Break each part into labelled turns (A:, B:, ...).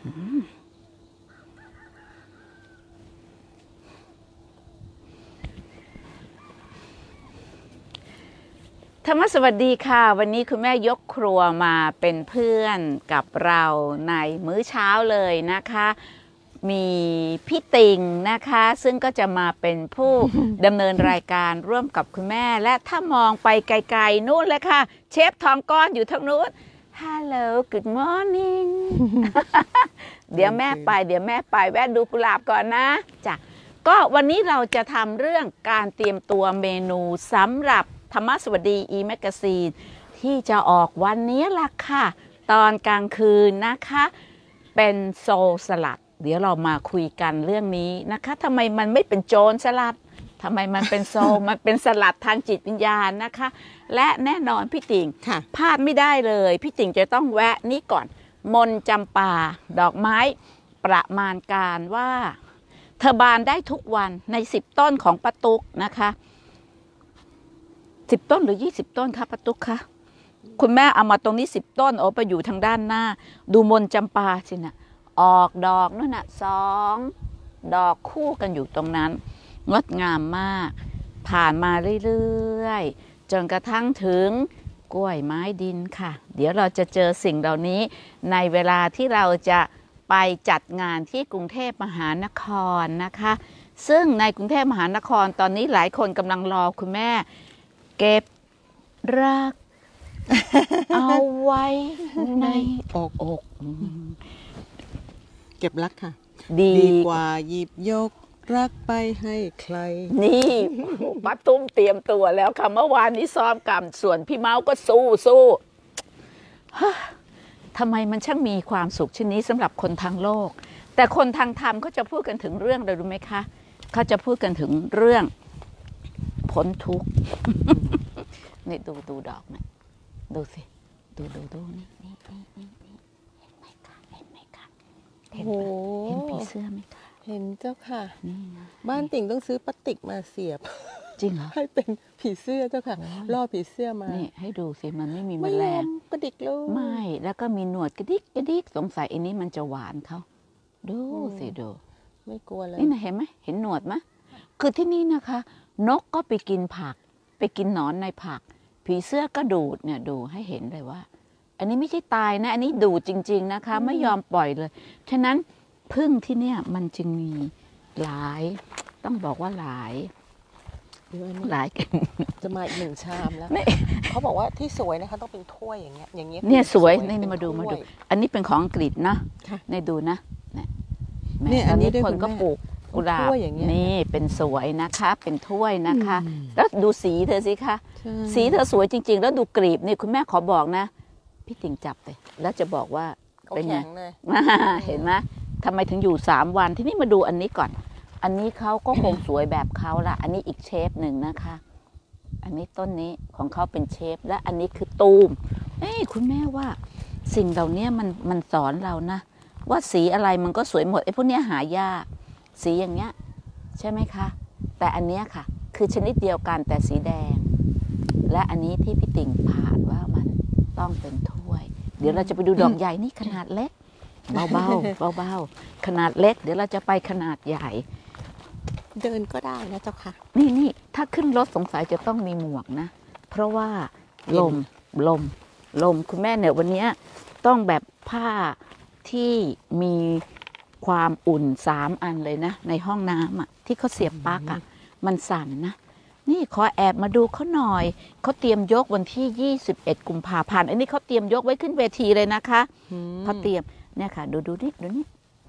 A: ธรรมสวัสดีค่ะวันนี้คุณแม่ยกครัวมาเป็นเพื่อนกับเราในมื้อเช้าเลยนะคะมีพี่ติงนะคะซึ่งก็จะมาเป็นผู้ดำเนินรายการร่วมกับคุณแม่และถ้ามองไปไกลๆนู่นเลยค่ะเชฟทองก้อนอยู่ทางนู้น Hello good morning เดี๋ยวแม่ไปแวะดูกุหลาบก่อนนะจ้ะก็วันนี้เราจะทำเรื่องการเตรียมตัวเมนูสำหรับธรรมสวัสดี e-magazine ที่จะออกวันนี้ล่ะค่ะตอนกลางคืนนะคะเป็นโซลสลัดเดี๋ยวเรามาคุยกันเรื่องนี้นะคะทำไมมันไม่เป็นโจรสลัดทำไมมันเป็นโซล มันเป็นสลัดทางจิตวิญญาณนะคะและแน่นอนพี่ติ่งพลาดไม่ได้เลยพี่ติ่งจะต้องแวะนี่ก่อนมนจำปาดอกไม้ประมาณการว่าเธอบานได้ทุกวันใน10ต้นของป้าตุ๊กนะคะ10ต้นหรือ20ต้นคะป้าตุ๊กคะคุณแม่เอามาตรงนี้10ต้นโอ้ไปอยู่ทางด้านหน้าดูมนจำปาสินะออกดอกนั่นน่ะ2ดอกคู่กันอยู่ตรงนั้นงดงามมากผ่านมาเรื่อยๆจนกระทั่งถึงกล้วยไม้ดินค่ะเดี๋ยวเราจะเจอสิ่งเหล่านี้ในเวลาที่เราจะไปจัดงานที่กรุงเทพมหานครนะคะซึ่งในกรุงเทพมหานครตอนนี้หลายคนกำลังรอคุณแม่เก็บรัก เอาไว้ในอก
B: เก็บรักค่ะดีกว่าหยิบยกรักไปให้ใคร
A: นี่ป้าตุ้มเตรียมตัวแล้วค่ะเมื่อวานนี้ซ้อมกันส่วนพี่เมาก็สู้ทำไมมันช่างมีความสุขชนิดสำหรับคนทางโลกแต่คนทางธรรมเขาจะพูดกันถึงเรื่องอะไรรู้ไหมคะเขาจะพูดกันถึงเรื่องพ้นทุกข์ นี่ดูดอกนะดูสิดูนี่เห็นไหมคะเห็นผีเสื้อไหมคะ
B: เห็นเจ้าค่ะบ้านติ่งต้องซื้อพลาสติกมาเสียบ
A: จริงเหรอ
B: ให้เป็นผีเสื้อเจ้าค่ะล่อผีเสื้อมา
A: นี่ให้ดูสิมันไม่มีแมลง
B: กระดิกเลย
A: ไม่แล้วก็มีหนวดกระดิกสงสัยอันนี้มันจะหวานเขาดูสิดู
B: ไม่กลัวเลย
A: นี่นะเห็นไหมเห็นหนวดไหมคือที่นี่นะคะนกก็ไปกินผักไปกินหนอนในผักผีเสื้อก็ดูดเนี่ยดูให้เห็นเลยว่าอันนี้ไม่ใช่ตายนะอันนี้ดูดจริงๆนะคะไม่ยอมปล่อยเลยฉะนั้นพึ่งที่เนี่ยมันจึงมีหลายต้องบอกว่าหลาย
B: จะมาอีก1ชามแล้วเขาบอกว่าที่สวยนะคะต้องเป็นถ้วยอย่างเงี้ย
A: เนี่ยสวยนี่มาดูอันนี้เป็นของอังกฤษนะนี่ดูนะเนี่ยอันนี้คนก็ปลูกกุหลาบนี่เป็นสวยนะคะเป็นถ้วยนะคะแล้วดูสีเธอสิคะสีเธอสวยจริงๆแล้วดูกลีบนี่คุณแม่ขอบอกนะพี่ติ่งจับเลยแล้วจะบอกว่าเป็นไงเห็นไหมทำไมถึงอยู่3วันที่นี่มาดูอันนี้ก่อนอันนี้เขาก็คงสวยแบบเขาละอันนี้อีกเชฟหนึ่งนะคะอันนี้ต้นนี้ของเขาเป็นเชฟและอันนี้คือตูมคุณแม่ว่าสิ่งเหล่านี้มันสอนเรานะว่าสีอะไรมันก็สวยหมดไอ้พวกนี้หายากสีอย่างเงี้ยใช่ไหมคะแต่อันเนี้ยค่ะคือชนิดเดียวกันแต่สีแดงและอันนี้ที่พี่ติ่งผ่านว่ามันต้องเป็นถ้วยเดี๋ยวเราจะไปดูดอกใหญ่นี่ขนาดเล็กเบาขนาดเล็กเดี๋ยวเราจะไปขนาดใหญ่
B: เดินก็ได้นะเจ้าค่ะ
A: นี่ถ้าขึ้นรถสงสัยจะต้องมีหมวกนะเพราะว่าลมคุณแม่เนี่ยวันนี้ต้องแบบผ้าที่มีความอุ่น3อันเลยนะในห้องน้ำอ่ะที่เขาเสียบปลั๊กอ่ะมันสั่นนะนี่ขอแอบมาดูเขาหน่อยเขาเตรียมยกวันที่21กุมภาพันธ์อันนี้เขาเตรียมยกไว้ขึ้นเวทีเลยนะคะเขาเตรียมเนี่ยค่ะดูนี่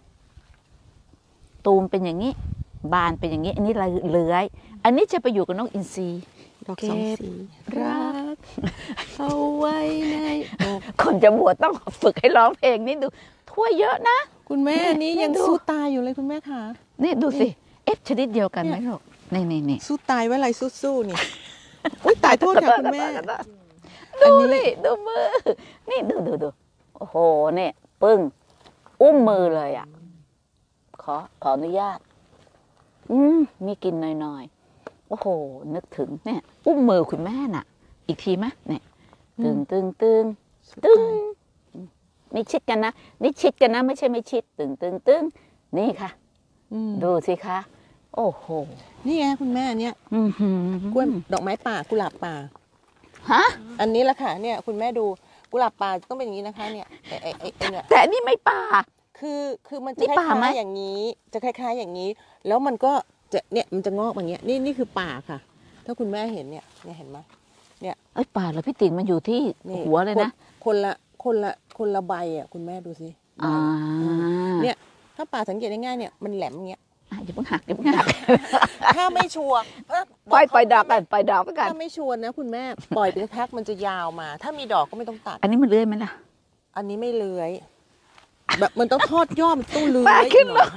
A: ตูมเป็นอย่างนี้บานเป็นอย่างนี้อันนี้เลื้อยอันนี้จะไปอยู่กับนกอินทรี
B: ดอก2 สีรักเอาไว้ใน
A: คนจะบวชต้องฝึกให้ร้องเพลงนี่ดูถ้วยเยอะนะ
B: คุณแม่นี่ยังสู้ตายอยู่เลยคุณแม่ค่ะ
A: นี่ดูสิชนิดเดียวกันไหมลูกนี่
B: สู้ตายไว้อะไรสู้ๆนี่อุ้ยตายโทษค่ะคุณแม่
A: ดูนี่ดูมือนี่ดูโอ้โหเนี่ยปึ้งอุ้มมือเลยอ่ะขออนุญาตมีกินหน่อยๆโอ้โหนึกถึงเนี่ยอุ้มมือคุณแม่น่ะอีกทีไหมเนี่ยตึงนี่ชิดกันนะนี่ชิดกันนะไม่ใช่ไม่ชิดตึงนี่ค่ะดูสิคะโอ้โห
B: นี่ไงคุณแม่เนี่ยกล้วยดอกไม้ป่ากุหลาบป่า
A: ฮะ
B: อันนี้แหละค่ะเนี่ยคุณแม่ดูกุหลาบป่าต้องเป็นอย่างนี้นะคะเนี่ยเนี่ย
A: แต่นี่ไม่ป่า
B: คือมันจะคล้ายๆอย่างนี้จะคล้ายๆอย่างนี้แล้วมันก็จะเนี่ยมันจะงอกอย่างเงี้ยนี่คือป่าค่ะถ้าคุณแม่เห็นเนี่ยเห็นไหมเนี่ย
A: ป่าแล้วพี่ติ๋งมันอยู่ที่หัวเลยนะ
B: คนละใบอ่ะคุณแม่ดูสิเนี่ยถ้าป่าสังเกตง่ายๆเนี่ยมันแหลมเงี้ย
A: อย่าเพิ่งหัก
B: ถ้าไม่ชัวร์
A: ปล่อยดอกกันปล่อยดอกกัน
B: ถ้าไม่ชัวร์นะคุณแม่ปล่อยไปสักพักมันจะยาวมาถ้ามีดอกก็ไม่ต้องตัด
A: อันนี้มันเลื้อยไหมล่ะ
B: อันนี้ไม่เลื้อยแบบมันต้องทอดยอดมันต้องเลื้อย
A: ขึ้นรถ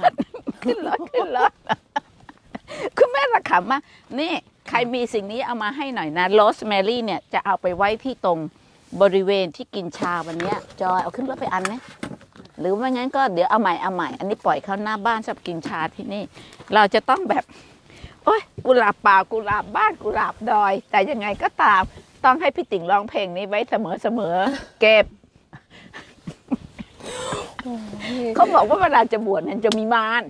A: คุณแม่ระขำมานี่ใครมีสิ่งนี้เอามาให้หน่อยนะโรสแมรี่เนี่ยจะเอาไปไว้ที่ตรงบริเวณที่กินชาวันนี้จอยเอาขึ้นรถไปอันไหมหรือไม่งั้นก็เดี๋ยวเอาใหม่อันนี้ปล่อยเข้าหน้าบ้านสำหรับกินชาที่นี่เราจะต้องแบบโอ๊ยกุหลาบป่ากุหลาบบ้านกุหลาบดอยแต่ยังไงก็ตามต้องให้พี่ติ๋งร้องเพลงนี้ไว้เสมอเก็บเขาบอกว่าเวลาจะบวชเนี่ยจะมีมาร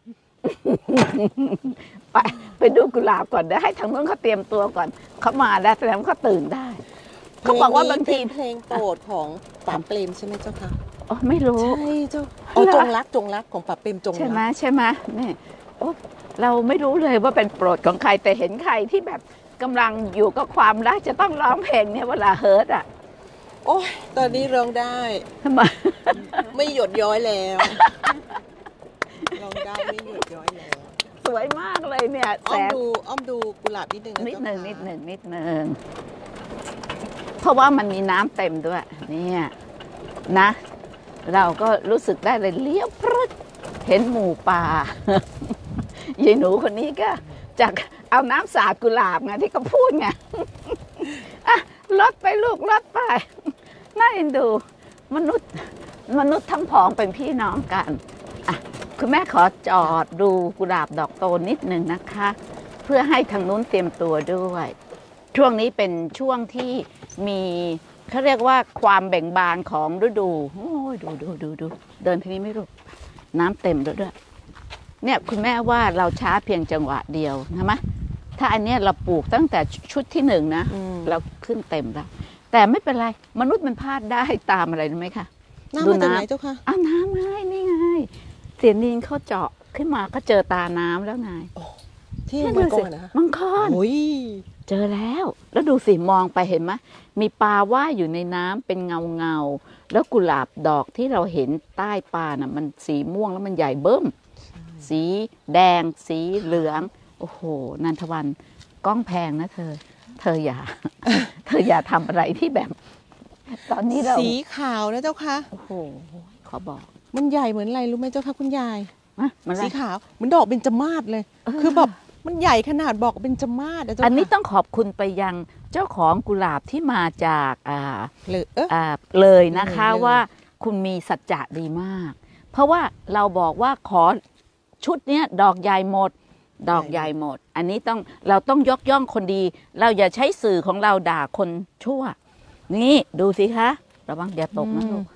A: ไปดูกุหลาบก่อนเดี๋ยวให้ทางโน้นเขาเตรียมตัวก่อนเขามาได้แสดงว่าเขาตื่นได้เขาบอกว่าบางที
B: เพลงโปรดของป๋าเปรมใช่ไหมเจ้าค่ะ
A: อ๋อไม่รู้
B: ใช่เจ้าจงรักของป๋าเปรมจงรัก
A: ใช่ไหมนี่โอ้เราไม่รู้เลยว่าเป็นโปรดของใครแต่เห็นใครที่แบบกำลังอยู่กับความรักจะต้องร้องเพลงเนี่ยเวลาเฮิร์ตอ่ะ
B: โอ้ยตอนนี้ร้องได้
A: ทำไม
B: ไม่หยดย้อยแล้วร้องได้ไม่หยดย้อยแล้ว
A: สวยมากเลยเนี่ย
B: อ้อมดูกุหลาบนิดนึง
A: นิดหนึ่งเพราะว่ามันมีน้ำเต็มด้วยเนี่ยนะเราก็รู้สึกได้เลยเลี้ยวพรึดเห็นหมู่ป่ายายหนูคนนี้ก็จากเอาน้ำสาดกุหลาบไงที่เขาพูดไงลดไปลูกลดไปน่าเอ็นดูมนุษย์ทั้งผองเป็นพี่น้องกันคุณแม่ขอจอดดูกุหลาบดอกโตนิดหนึ่งนะคะเพื่อให้ทางนู้นเตรียมตัวด้วยช่วงนี้เป็นช่วงที่มีเขาเรียกว่าความแบ่งบานของฤดูโอ้ยดูเดินทีนี้ไม่รู้น้ำเต็มแล้วด้วยเนี่ยคุณแม่ว่าเราช้าเพียงจังหวะเดียวนะมะถ้าอันนี้เราปลูกตั้งแต่ชุดที่1นะเราขึ้นเต็มแล้วแต่ไม่เป็นไรมนุษย์มันพลาดได้ตามอะไรรู้ไหมคะ
B: น้ำมาจากไหนเจ้าค่ะ
A: น้ำไงนี่ไงเสียนินเขาเจาะขึ้นมาก็เจอตาน้ำแล้วไง
B: ที่มังกรนะ
A: มังกรเจอแล้วดูสิมองไปเห็นไหมมีปลาว่ายอยู่ในน้ำเป็นเงาแล้วกุหลาบดอกที่เราเห็นใต้ปลาน่ะมันสีม่วงแล้วมันใหญ่เบิ้มสีแดงสีเหลืองโอ้โหนันทวันกล้องแพงนะเธออย่าทำอะไรที่แบบตอนนี้เรา
B: สีขาวนะเจ้าค่ะ
A: โอ้โหขอบอก
B: มันใหญ่เหมือนอะไรรู้ไหมเจ้าค่ะคุณยาย
A: สี
B: ขาวเหมือนดอกเบญจมาศเลยคือแบบมันใหญ่ขนาดบอกเบญจมาศ
A: อันนี้ต้องขอบคุณไปยังเจ้าของกุหลาบที่มาจากเลยนะคะว่าคุณมีสัจจะดีมากเพราะว่าเราบอกว่าขอชุดนี้ดอกใหญ่หมดอันนี้เราต้องยกย่องคนดีเราอย่าใช้สื่อของเราด่าคนชั่วนี่ดูสิคะระวังอย่าตกนะลูก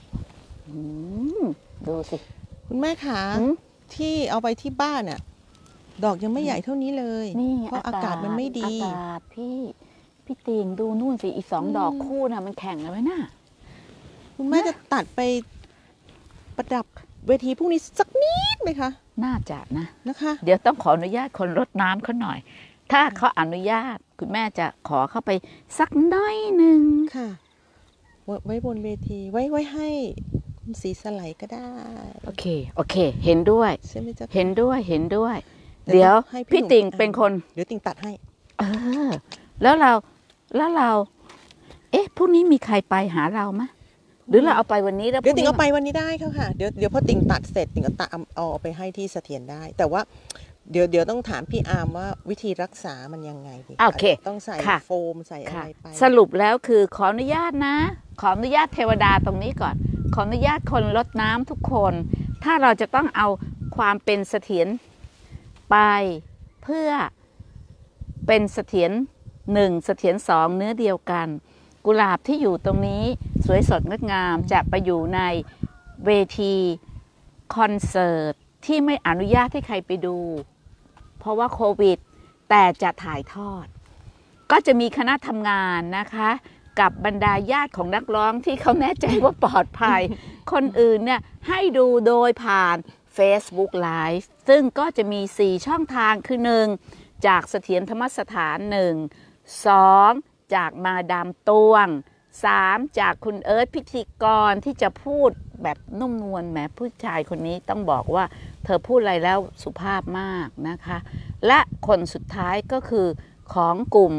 A: ดูสิ
B: คุณแม่ขาที่เอาไปที่บ้านอ่ะดอกยังไม่ใหญ่เท่านี้เลยเพราะอากาศมันไม่ดี
A: อากาศพี่ตีงดูนู่นสิอีก2 ดอกคู่น่ะมันแข่งกันไหมน่ะ
B: คุณแม่จะตัดไปประดับเวทีพรุ่งนี้สักนิดไหมคะ
A: น่าจะ
B: นะคะ
A: เดี๋ยวต้องขออนุญาตคนรดน้ำเขาหน่อยถ้าเขาอนุญาตคุณแม่จะขอเข้าไปสักน้อยหนึ่ง
B: ค่ะไว้บนเวทีไว้ให้คุณสีสไลก็ได้
A: โอเคเห็นด้วย
B: ใช่ไหมจ๊ะ
A: เห็นด้วยเดี๋ยวพี่ติ่งเป็นคน
B: เดี๋ยวติ่งตัดให้
A: แล้วเราพรุ่งนี้มีใครไปหาเราไหมหรือเราเอาไปวันนี้แล้ว
B: เดี๋ยวติ่งเอาไปวันนี้ได้ค่ะเดี๋ยวพอติ่งตัดเสร็จติ่งก็เอาไปให้ที่เสถียรได้แต่ว่าเดี๋ยวต้องถามพี่อาร์มว่าวิธีรักษามันยังไงดี
A: โอเค
B: ต้องใส่โฟมใส่อะไรไป
A: สรุปแล้วคือขออนุญาตนะขออนุญาตเทวดาตรงนี้ก่อนขออนุญาตคนรดน้ำทุกคนถ้าเราจะต้องเอาความเป็นเสถียรไปเพื่อเป็นเสถียร1เสถียร2เนื้อเดียวกันกุหลาบที่อยู่ตรงนี้สวยสดงดงามจะไปอยู่ในเวทีคอนเสิร์ตที่ไม่อนุญาตให้ใครไปดูเพราะว่าโควิดแต่จะถ่ายทอดก็จะมีคณะทำงานนะคะกับบรรดาญาติของนักร้องที่เขาแน่ใจว่าปลอดภัย คนอื่นเนี่ยให้ดูโดยผ่าน Facebook Live ซึ่งก็จะมี 4 ช่องทางคือ 1. จากเสถียรธรรมสถาน 1 2. จากมาดามตวง 3. จากคุณเอิร์ธพิธีกรที่จะพูดแบบนุ่มนวลแหมผู้ชายคนนี้ต้องบอกว่าเธอพูดอะไรแล้วสุภาพมากนะคะและคนสุดท้ายก็คือของกลุ่ม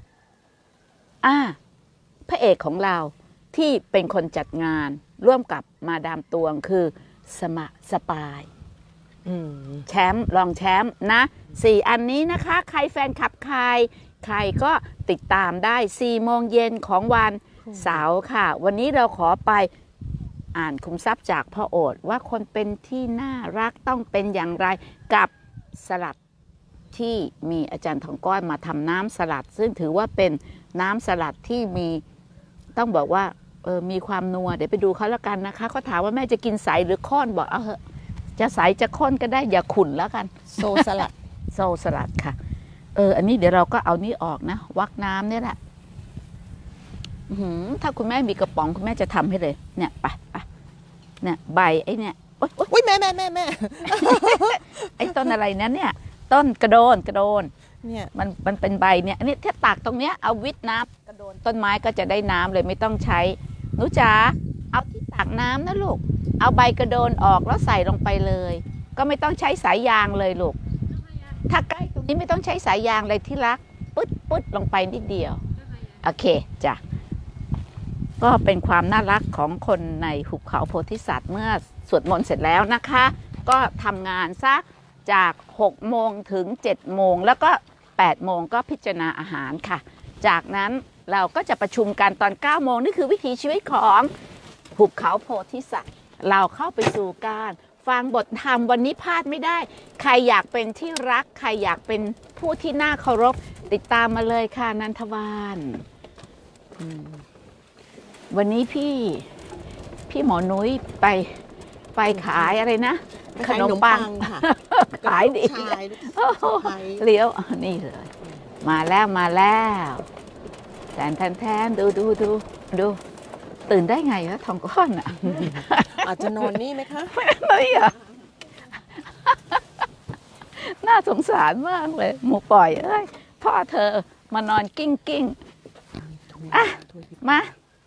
A: พระเอกของเราที่เป็นคนจัดงานร่วมกับมาดามตวงคือสปายแชมป์รองแชมป์นะ4 อันนี้นะคะใครแฟนคลับใครก็ติดตามได้4 โมงเย็นของวันเสาร์ค่ะวันนี้เราขอไปอ่านคุมทรัพย์จากพ่อโอษฐ์ว่าคนเป็นที่น่ารักต้องเป็นอย่างไรกับสลัดที่มีอาจารย์ทองก้อยมาทำน้ำสลัดซึ่งถือว่าเป็นน้ำสลัดที่มีต้องบอกว่ามีความนัวเดี๋ยวไปดูเขาแล้วกันนะคะเขาถามว่าแม่จะกินใสหรือข้นบอกเอาเหอะจะใสจะข้นก็ได้อย่าขุ่นแล้วกัน
B: โซสลัด
A: โซสลัดค่ะอันนี้เดี๋ยวเราก็เอานี่ออกนะวักน้ำนี่แหละถ้าคุณแม่มีกระป๋องคุณแม่จะทำให้เลยเนี่ยไปเนี่ยใบไอ้เนี่ย
B: อุ้ยแม่
A: ไอ้ต้นอะไรนั้นเนี่ยต้นกระโดนเนี่ยมันเป็นใบเนี่ยอันนี้ถ้าตากตรงเนี้ยเอาวิทน้ำกระโดนต้นไม้ก็จะได้น้ำเลยไม่ต้องใช้หนูจ๋าเอาที่ตากน้ำนะลูกเอาใบกระโดนออกแล้วใส่ลงไปเลยก็ไม่ต้องใช้สายยางเลยลูกถ้าใกล้ตรงนี้ไม่ต้องใช้สายยางเลยที่รักปึ๊ดลงไปนิดเดียวโอเคจ้ะก็เป็นความน่ารักของคนในหุบเขาโพธิสัตว์เมื่อสวดมนต์เสร็จแล้วนะคะก็ทำงานซะจาก6 โมงถึง7 โมงแล้วก็8 โมงก็พิจารณาอาหารค่ะจากนั้นเราก็จะประชุมกันตอน9 โมงนี่คือวิถีชีวิตของหุบเขาโพธิสัตว์เราเข้าไปสู่การฟังบทธรรมวันนี้พลาดไม่ได้ใครอยากเป็นที่รักใครอยากเป็นผู้ที่น่าเคารพติดตามมาเลยค่ะนันทวานวันนี้พี่หมอนุ้ยไปขายอะไรนะขนมปังขายดีเลี้ยวนี่เลยมาแล้วแทนดูตื่นได้ไงวะทองก้อน
B: อาจจะนอนนี่ไหมคะ
A: ไม่อะน่าสงสารมากเลยหมูปล่อยพ่อเธอมานอนกิ้งมา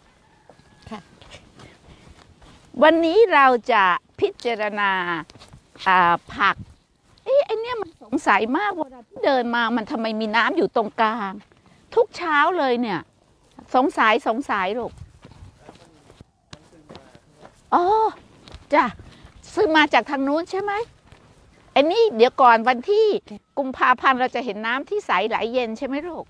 A: วันนี้เราจะพิจารณาผักไอ้เนี่ยมันสงสัยมากเวลาที่เดินมามันทำไมมีน้ำอยู่ตรงกลางทุกเช้าเลยเนี่ยสงสัยลูกอ๋อจ้ะซื้อมาจากทางนู้นใช่ไหมไอ้นี่เดี๋ยวก่อนวันที่กุมภาพันธ์เราจะเห็นน้ำที่ใสไหลเย็นใช่ไหมลูก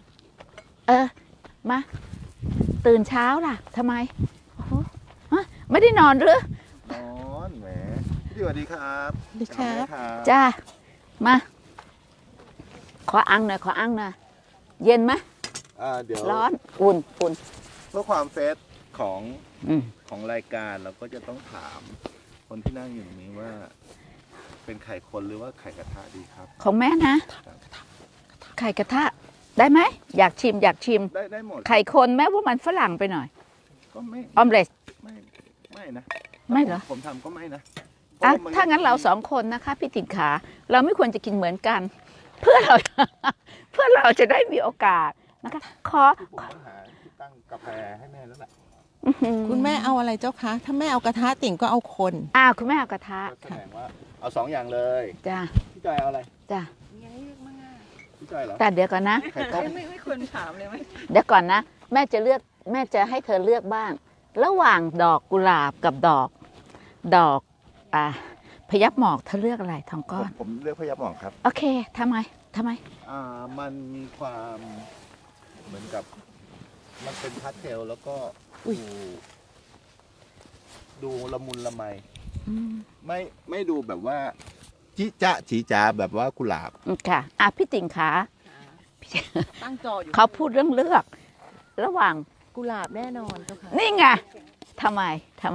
A: มาตื่นเช้าล่ะทำไมไม่ได้นอนหรือน
C: อนแหมสวัสดีครับ
B: สวัสดีครับ
A: จ้ามาขออังหน่อยเย็นไหม
C: เดี๋ยว
A: ร้อนอุ่น
C: เพื่อความเฟซของรายการเราก็จะต้องถามคนที่นั่งอยู่ตรงนี้ว่าเป็นไข่คนหรือว่าไข่กระทะดีครับ
A: ของแม่นะไข่กระทะได้ไหมอยากชิม
C: ได้หมด
A: ไข่คนแม้ว่ามันฝรั่งไปหน่อย
C: ก็ไม่
A: ออมเล็ต
C: ไม่นะ
A: ไม่เหรอ
C: ผมทำก็ไม่นะ
A: ถ้างั้นเรา2 คนนะคะพี่ติ๋งขาเราไม่ควรจะกินเหมือนกันเพื่อเราจะได้มีโอกาสนะคะขอ
C: หาที่ตั้งกาแฟให้แม่แล้วแหละ
B: คุณแม่เอาอะไรเจ้าคะถ้าแม่เอากระทะติ๋งก็เอาคน
A: คุณแม่เอากระทะ
C: แสดงว่าเอา2 อย่างเลย
A: จ้า
C: พี่จอยเอาอะไร
A: จ้า
C: พี่จอยเหรอ
A: แต่เดี๋ยวก่อนนะ
B: ไม่ควรถามเลยไหม
A: เดี๋ยวก่อนนะแม่จะให้เธอเลือกบ้างระหว่างดอกกุหลาบกับดอกพยับหมอกเธอเลือกอะไรทองก้อน
C: ผมเลือกพยับหมอกครับ
A: โอเคทำไม
C: มันมีความเหมือนกับมันเป็นพาสเทลแล้วก็ดูละมุนละไมไม่ดูแบบว่าจิจ๊ะจีจ๋าแบบว่ากุหลาบ
A: ค่ะพี่ติ๋งขา
B: ตั้งจออยู่
A: เขาพูดเรื่องเลือกระหว่าง
B: กุหลาบแน่นอนเจ้าค่ะ
A: นี่ไงทำไม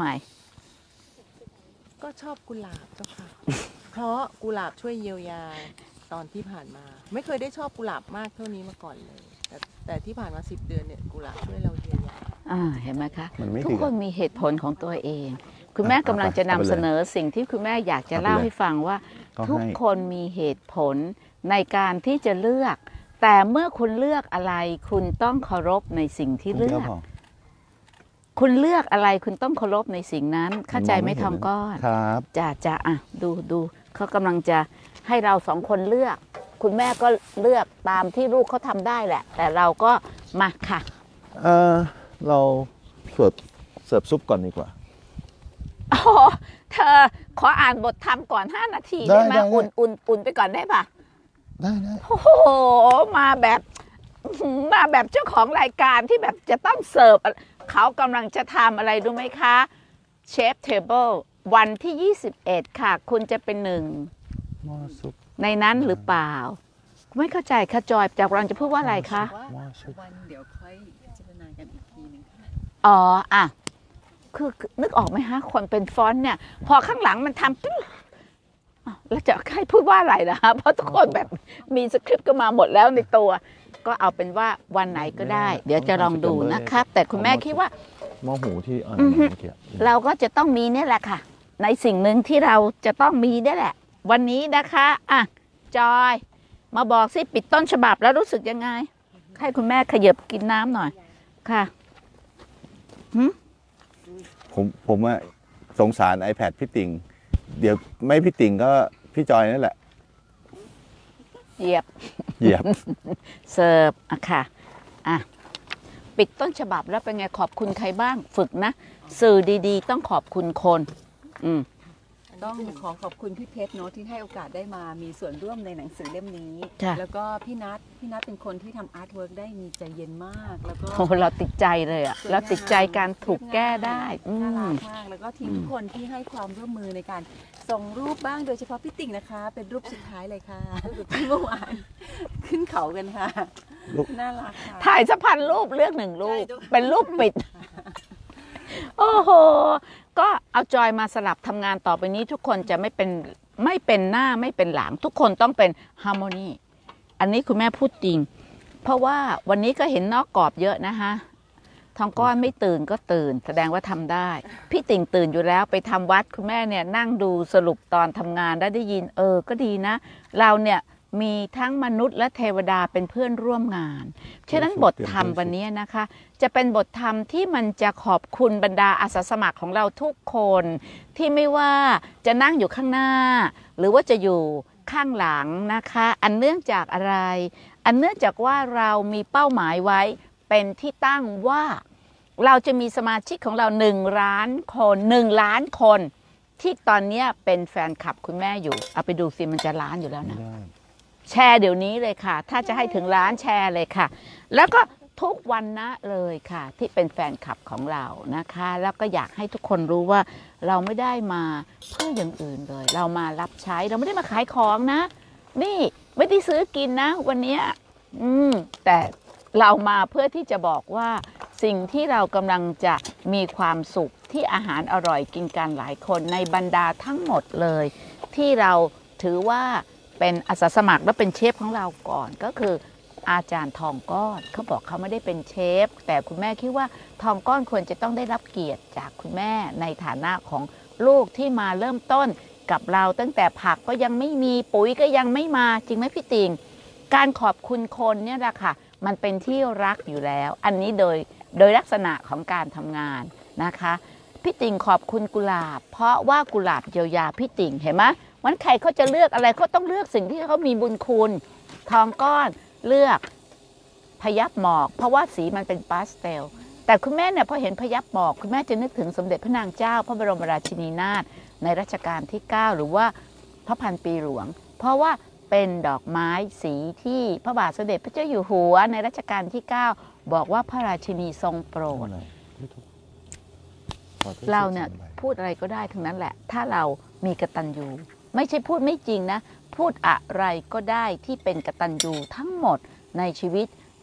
B: ก็ชอบกุหลาบเจ้าค่ะ เพราะกุหลาบช่วยเยียวยาตอนที่ผ่านมา ไม่เคยได้ชอบกุหลาบมากเท่านี้มาก่อนเลย แต่ที่ผ่านมา10 เดือนเนี่ยกุหลาบช่วยเราเยียวยา
A: เห็นไหมคะ
D: มันไม่
A: ทุก
D: ถึง
A: คนมีเหตุผลของตัวเอง คุณแม่กำลังจะนำเสนอสิ่งที่คุณแม่อยากจะเล่าให้ฟังว่า
D: ก็
A: ทุก
D: ให้
A: คนมีเหตุผลในการที่จะเลือก แต่เมื่อคุณเลือกอะไร คุณต้องเคารพในสิ่งที่เลือก คุณเลือกอะไรคุณต้องเคารพในสิ่งนั้น เข้าใจไหมทองก้อน
D: ครับ
A: จะดูเขากำลังจะให้เราสองคนเลือก คุณแม่ก็เลือกตามที่ลูกเขาทำได้แหละ แต่เราก็มาค่ะ
D: เราเสิร์ฟซุปก่อนดีกว่า
A: อ๋อเธอขออ่านบทธรรมก่อน5 นาทีได้ไหม
D: ได้
A: อุ่นไปก่อนได้ปะ
D: ได้
A: โอ้โหมาแบบเจ้าของรายการที่แบบจะต้องเสิร์ฟเขากำลังจะทำอะไรรู้ไหมคะเชฟเทเบิลวันที่21ค่ะคุณจะเป็นหนึ่ง
D: หม้อซุป
A: ในนั้นหรือเปล่า ไม่เข้าใจค่ะจอยจากเราจะพูดว่าอะไรคะ
D: หม้อซุป
E: วันเดี๋ยวค่อยพิจารณากันอีกทีหนึงค่ะ
A: อ๋อคือนึกออกไหมฮะคนเป็นฟอนต์เนี่ย พอข้างหลังมันทำปุ๊บแล้วจะให้พูดว่าอะไรนะคะเพราะทุกคนแบบมีสคริปต์ก็มาหมดแล้วในตัว ก็เอาเป็นว่าวันไหนก็ได้ เดี๋ยวจะลองดูนะครับ แต่คุณแม่คิดว่า
D: หม้อหูที่เมื่อกี้
A: เราก็จะต้องมีเนี่ยแหละค่ะ ในสิ่งหนึ่งที่เราจะต้องมีเนี่ยแหละ วันนี้นะคะจอยมาบอกสิปิดต้นฉบับแล้วรู้สึกยังไง ให้คุณแม่ขยับกินน้ำหน่อยค่ะ
D: ผมว่าสงสาร iPad พี่ติ่งเดี๋ยวไม่พี่ติ่งก็พี่จอยนั่นแหละ
A: เหยียบ
D: เหยียบ
A: เสิร์ฟค่ะปิดต้นฉบับแล้วเป็นไงขอบคุณใครบ้างฝึกนะสื่อดีๆ ต้องขอบคุณคน
E: ต้องขอบคุณพี่เพชรเนาะที่ให้โอกาสได้มามีส่วนร่วมในหนังสือเล่มนี้
A: จ้ะ
E: แล้วก็พี่นัทเป็นคนที่ทำอาร์ตเวิร์กได้มีใจเย็นมาก แล้วก็
A: โอ้เราติดใจเลยอะ
E: สวยงาม
A: เราติดใจการถูกแก้ได้
E: น่ารักมากแล้วก็ทีมทุกคนที่ให้ความร่วมมือในการส่งรูปบ้างโดยเฉพาะพี่ติ่งนะคะ เป็นรูปสุดท้ายเลยค่ะที่เมื่อวานขึ้นเขากันค่ะ
D: รูป
E: น่ารักค่ะ
A: ถ่ายสักพันรูปเลือก1 รูป
E: ใช่
A: เป็นรูปปิด โอ้โห ก็เอาจอยมาสลับทำงานต่อไปนี้ทุกคนจะไม่เป็นหน้าไม่เป็นหลัง ทุกคนต้องเป็นฮาร์โมนีอันนี้คุณแม่พูดจริง เพราะว่าวันนี้ก็เห็นนอกกรอบเยอะนะคะทองก้อนไม่ตื่นก็ตื่น แสดงว่าทำได้ พี่ติ่งตื่นอยู่แล้วไปทำวัดคุณแม่เนี่ยนั่งดูสรุปตอนทำงานได้ยินก็ดีนะ เราเนี่ยมีทั้งมนุษย์และเทวดาเป็นเพื่อนร่วมงานฉะนั้นบทธรรมวันนี้นะคะ จะเป็นบทธรรมที่มันจะขอบคุณบรรดาอาสาสมัครของเราทุกคนที่ไม่ว่าจะนั่งอยู่ข้างหน้า หรือว่าจะอยู่ข้างหลังนะคะ อันเนื่องจากอะไร อันเนื่องจากว่าเรามีเป้าหมายไว้เป็นที่ตั้งว่าเราจะมีสมาชิกของเรา1 ล้านคน1 ล้านคนที่ตอนนี้เป็นแฟนคลับคุณแม่อยู่เอาไปดูสิมันจะล้านอยู่แล้วนะ แชร์เดี๋ยวนี้เลยค่ะ ถ้าจะให้ถึงล้านแชร์เลยค่ะ แล้วก็ทุกวันนะเลยค่ะ ที่เป็นแฟนคลับของเรานะคะ แล้วก็อยากให้ทุกคนรู้ว่าเราไม่ได้มาเพื่ออย่างอื่นเลย เรามารับใช้เราไม่ได้มาขายของนะ นี่ไม่ได้ซื้อกินนะวันนี้แต่เรามาเพื่อที่จะบอกว่าสิ่งที่เรากำลังจะมีความสุขที่อาหารอร่อยกินกันหลายคนในบรรดาทั้งหมดเลย ที่เราถือว่าเป็นอาสาสมัครและเป็นเชฟของเราก่อนก็คืออาจารย์ทองก้อนเขาบอกเขาไม่ได้เป็นเชฟแต่คุณแม่คิดว่าทองก้อนควรจะต้องได้รับเกียรติจากคุณแม่ในฐานะของลูกที่มาเริ่มต้นกับเราตั้งแต่ผักก็ยังไม่มีปุ๋ยก็ยังไม่มาจริงไหมพี่ติงการขอบคุณคนเนี่ยแหละค่ะมันเป็นที่รักอยู่แล้วอันนี้โดยลักษณะของการทำงานนะคะพี่ติงขอบคุณกุหลาบเพราะว่ากุหลาบเยียวยาพี่ติงเห็นไหมวันใครเขาจะเลือกอะไรเขาต้องเลือกสิ่งที่เขามีบุญคุณทองก้อนเลือกพยับหมอกเพราะว่าสีมันเป็นพาสเทลแต่คุณแม่เนี่ยพอเห็นพยับหมอกคุณแม่จะนึกถึงสมเด็จพระนางเจ้าพระบรมราชินีนาถในรัชกาลที่9หรือว่าพระพันปีหลวงเพราะว่าเป็นดอกไม้สีที่พระบาทสมเด็จพระเจ้าอยู่หัวในรัชกาลที่9บอกว่าพระราชินีทรงโปรดเราเนี่ยพูดอะไรก็ได้ทั้งนั้นแหละถ้าเรามีกตัญญูไม่ใช่พูดไม่จริงนะพูดอะไรก็ได้ที่เป็นกตัญญูทั้งหมดในชีวิต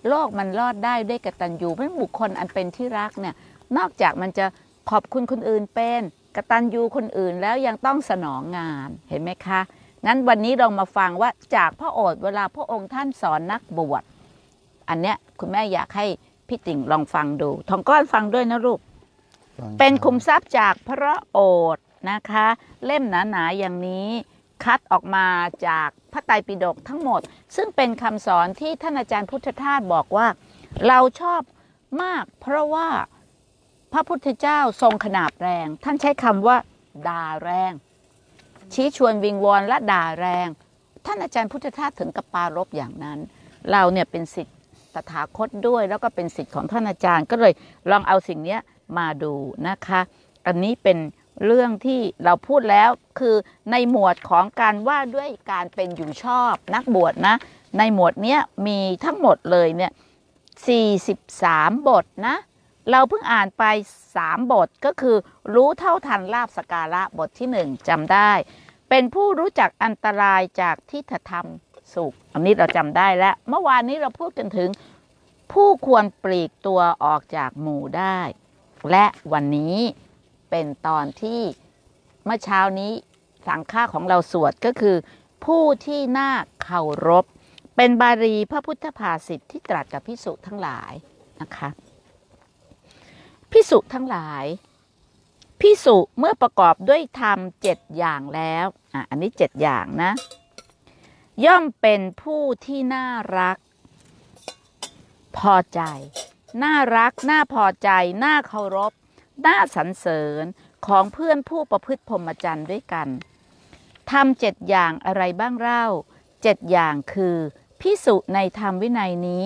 A: โลกมันรอดได้ด้วยกตัญญูเพราะบุคคลอันเป็นที่รักเนี่ยนอกจากมันจะขอบคุณคนอื่นเป็นกตัญญูคนอื่นแล้วยังต้องสนองงานเห็นไหมคะงั้นวันนี้เรามาฟังว่าจากพระโอษฐ์เวลาพระองค์ท่านสอนนักบวชอันเนี้ยคุณแม่อยากให้พี่ติ่งลองฟังดูทองก้อนฟังด้วยนะลูกเป็นคุมทรัพย์จากพระโอษฐ์นะคะเล่มหนาๆอย่างนี้คัดออกมาจากพระไตรปิฎกทั้งหมดซึ่งเป็นคำสอนที่ท่านอาจารย์พุทธทาสบอกว่าเราชอบมากเพราะว่าพระพุทธเจ้าทรงขนาบแรงท่านใช้คำว่าด่าแรงชี้ชวนวิงวอนและด่าแรงท่านอาจารย์พุทธทาสถึงกับปารภอย่างนั้นเราเนี่ยเป็นศิษย์ตถาคตด้วยแล้วก็เป็นศิษย์ของท่านอาจารย์ก็เลยลองเอาสิ่งนี้มาดูนะคะอันนี้เป็นเรื่องที่เราพูดแล้วคือในหมวดของการว่าด้วยการเป็นอยู่ชอบนักบวชนะในหมวดนี้มีทั้งหมดเลยเนี่ย43 บทนะเราเพิ่งอ่านไป3 บทก็คือรู้เท่าทันลาภสการะบทที่1จำได้เป็นผู้รู้จักอันตรายจากทิฏฐธรรมสุขอันนี้เราจำได้แล้วเมื่อวานนี้เราพูดกันถึงผู้ควรปลีกตัวออกจากหมู่ได้และวันนี้เป็นตอนที่เมื่อเช้านี้สังฆาของเราสวดก็คือผู้ที่น่าเคารพเป็นบาลีพระพุทธภาษิตที่ตรัสกับภิกษุทั้งหลายนะคะภิกษุทั้งหลายภิกษุเมื่อประกอบด้วยธรรม7 อย่างแล้วอันนี้7 อย่างนะย่อมเป็นผู้ที่น่ารักพอใจน่ารักน่าพอใจน่าเคารพน่าสรรเสริญของเพื่อนผู้ประพฤติพรหมจรรย์ด้วยกันทำ7 อย่างอะไรบ้างเล่า7 อย่างคือภิกษุในธรรมวินัยนี้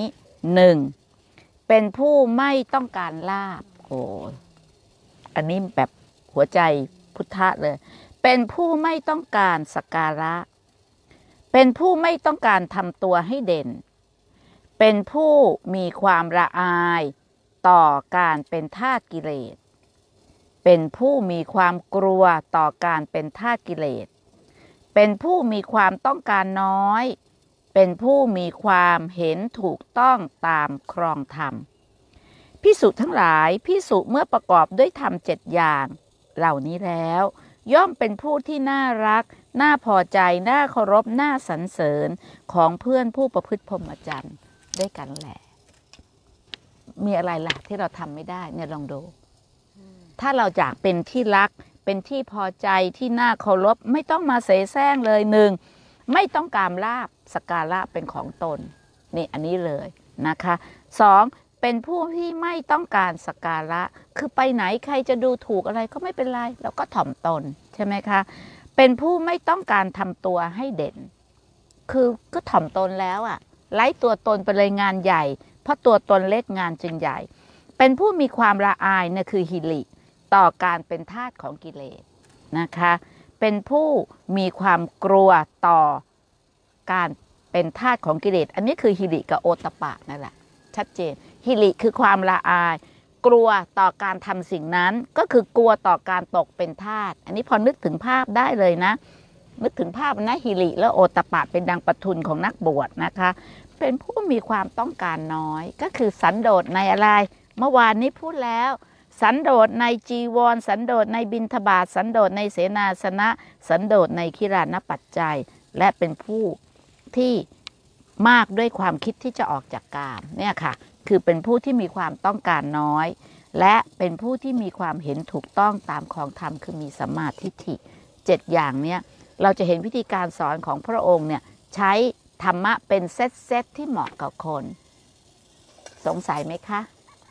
A: 1. เป็นผู้ไม่ต้องการลาภโอ้อันนี้แบบหัวใจพุทธะเลยเป็นผู้ไม่ต้องการสักการะเป็นผู้ไม่ต้องการทำตัวให้เด่นเป็นผู้มีความละอายต่อการเป็นทาสกิเลสเป็นผู้มีความกลัวต่อการเป็นทาสกิเลสเป็นผู้มีความต้องการน้อยเป็นผู้มีความเห็นถูกต้องตามครองธรรมภิกษุทั้งหลายภิกษุเมื่อประกอบด้วยธรรม7 อย่างเหล่านี้แล้วย่อมเป็นผู้ที่น่ารักน่าพอใจน่าเคารพน่าสรรเสริญของเพื่อนผู้ประพฤติพรหมจรรย์ด้วยกันแหละมีอะไรล่ะที่เราทำไม่ได้เนี่ยลองดูถ้าเราอยากเป็นที่รักเป็นที่พอใจที่น่าเคารพไม่ต้องมาเสแสร้งเลย1ไม่ต้องการลาภสักการะเป็นของตนนี่อันนี้เลยนะคะ2เป็นผู้ที่ไม่ต้องการสักการะคือไปไหนใครจะดูถูกอะไรก็ไม่เป็นไรเราก็ถ่อมตนใช่ไหมคะเป็นผู้ไม่ต้องการทำตัวให้เด่นคือก็ถ่อมตนแล้วอะไร้ตัวตนไปเลยงานใหญ่เพราะตัวตนเล็กงานจึงใหญ่เป็นผู้มีความละอายเนี่ยคือหิริต่อการเป็นทาสของกิเลสนะคะเป็นผู้มีความกลัวต่อการเป็นทาสของกิเลสอันนี้คือหิริกับโอตตัปปะนั่นแหละชัดเจนหิริคือความละอายกลัวต่อการทำสิ่งนั้นก็คือกลัวต่อการตกเป็นทาสอันนี้พอนึกถึงภาพได้เลยนะนึกถึงภาพนะหิริและโอตตัปปะเป็นดังปทุนของนักบวชนะคะเป็นผู้มีความต้องการน้อยก็คือสันโดษในอะไรเมื่อวานนี้พูดแล้วสันโดษในจีวรสันโดษในบิณฑบาตสันโดษในเสนาสนะสันโดษในคิรานปัจจัยและเป็นผู้ที่มากด้วยความคิดที่จะออกจากกามเนี่ยค่ะคือเป็นผู้ที่มีความต้องการน้อยและเป็นผู้ที่มีความเห็นถูกต้องตามของธรรมคือมีสัมมาทิฏฐิ7 อย่างเนี้ยเราจะเห็นวิธีการสอนของพระองค์เนี่ยใช้ธรรมะเป็นเซตที่เหมาะกับคนสงสัยไหมคะ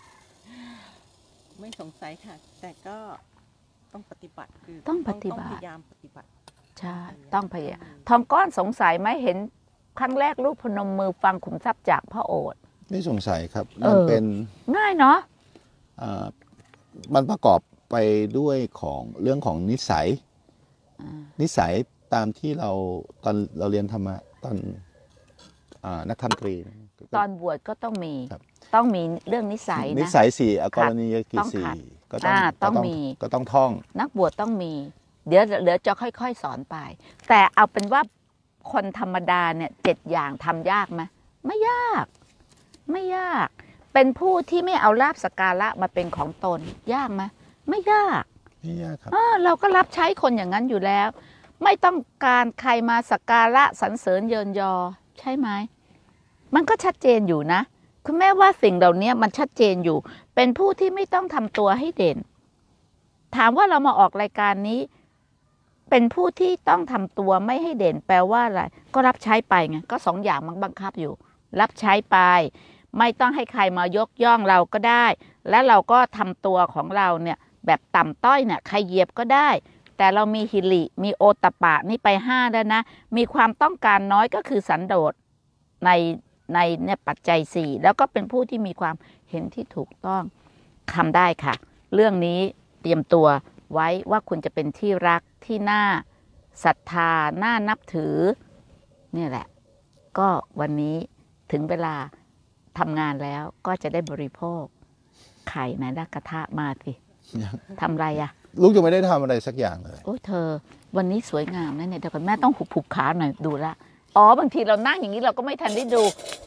B: ไม่สงสัยค่ะแต่ก็ต้องปฏิบัติคือ
A: ต้องปฏิบัติ
B: พยายามปฏิบัติ
A: ใช่ต้องพยายามทองก้อนสงสัยไหมเห็นครั้งแรกลูกพนมมือฟังขุมทรัพย์จากพระโอษฐ์
D: ไม่สงสัยครับมันเป็น
A: ง่ายเนาะ
D: มันประกอบไปด้วยของเรื่องของนิสัยตามที่เราตอนเราเรียนธรรมะตอนนักธรรมตรี
A: ตอนบวชก็ต้องมีเรื่องนิสัยนะ
D: นิสัย4อกรณียกิจ4ก็ต้องมีก็ต้องท่อง
A: นักบวชต้องมีเดี๋ยวจะค่อยๆสอนไปแต่เอาเป็นว่าคนธรรมดาเนี่ย7 อย่างทำยากไหมไม่ยากไม่ยาก เป็นผู้ที่ไม่เอาลาภสักการะมาเป็นของตนยากไหมไม่ยาก
D: ไม่ยากครับ
A: เราก็รับใช้คนอย่างนั้นอยู่แล้ว ไม่ต้องการใครมาสักการะสรรเสริญเยินยอใช่ไหมมันก็ชัดเจนอยู่นะคุณแม่ว่าสิ่งเหล่านี้มันชัดเจนอยู่ เป็นผู้ที่ไม่ต้องทำตัวให้เด่น ถามว่าเรามาออกรายการนี้ เป็นผู้ที่ต้องทำตัวไม่ให้เด่นแปลว่าอะไรก็รับใช้ไปไงก็2 อย่างมันบังคับอยู่ รับใช้ไป ไม่ต้องให้ใครมายกย่องเราก็ได้ และเราก็ทำตัวของเราเนี่ยแบบต่ำต้อยเนี่ยใครเหยียบก็ได้ แต่เรามีหิริมีโอตตัปปะนี่ไป5แล้วนะมีความต้องการน้อยก็คือสันโดษในเนี่ยปัจจัย4แล้วก็เป็นผู้ที่มีความเห็นที่ถูกต้องทำได้ค่ะเรื่องนี้เตรียมตัวไว้ว่าคุณจะเป็นที่รักที่น่าศรัทธาน่านับถือนี่แหละก็วันนี้ถึงเวลาทำงานแล้วก็จะได้บริโภคไข่ในกระทะมาสิทำไรอะ
D: ลูกยังไม่ได้ทำอะไรสักอย่างเลย
A: โอ้เธอวันนี้สวยงามนะเนี่ยเดี๋ยวก่อนแม่ต้องหุบขาหน่อยดูละบางทีเรานั่งอย่างนี้เราก็ไม่ทันได้ดู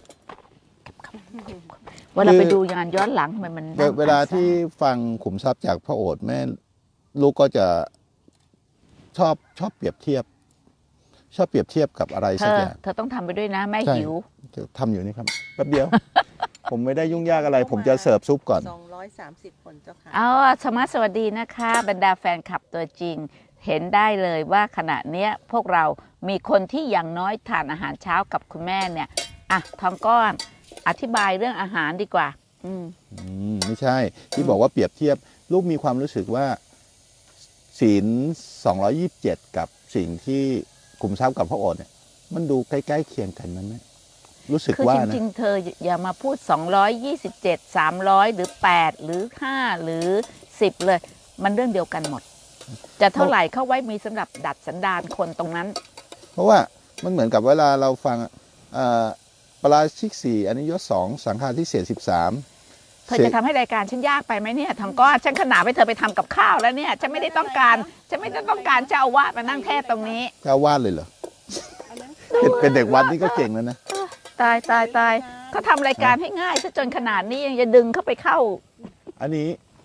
A: เวลาไปดูงานย้อนหลังมัน
D: เวลาที่ฟังขุมทรัพย์จากพระโอษฐ์แม่ลูกก็จะชอบเปรียบเทียบกับอะไรสักอย่าง
A: เธอต้องทำไปด้วยนะแม่หิว
D: ทำอยู่นี่ครับแป๊บเดียว ผมไม่ได้ยุ่งยากอะไร ผมจะเสิร์ฟซุปก่อน
B: 230 คนเจ้าค่ะ
A: สวัสดีนะคะบรรดาแฟนคลับตัวจริงเห็นได้เลยว่าขณะเนี้ยพวกเรามีคนที่อย่างน้อยทานอาหารเช้ากับคุณแม่เนี่ยทองก้อนอธิบายเรื่องอาหารดีกว่า
D: ไม่ใช่ที่บอกว่าเปรียบเทียบลูกมีความรู้สึกว่าศีล227กับสิ่งที่ขุมทรัพย์กับพระโอษฐ์เนี่ยมันดูใกล้ๆเคียงกันนั้นไหมรู้สึกว่านะ
A: จริงๆเธออย่ามาพูด227 300หรือ8หรือ5หรือ10เลยมันเรื่องเดียวกันหมดจะเท่าไหร่เข้าไว้มีสำหรับดัดสันดานคนตรงนั้น
D: เพราะว่ามันเหมือนกับเวลาเราฟังปราชิก4อนิยศ2สังฆาทิเศษ13
A: เธอจะทำให้รายการฉันยากไปไหมเนี่ยทองก้อนฉันขนาดไปเธอไปทำกับข้าวแล้วเนี่ยฉันไม่ได้ต้องการเจ้าอาวาสมานั่งเทศตรงนี้
D: เจ้าอาวาสเลยเหรอเป็นเด็กวัดนี่ก็เก่งแล้วนะ
A: ตายเขาทำรายการให้ง่ายซะจนขนาดนี้ยังจะดึงเข้าไปเข้า
D: อันนี้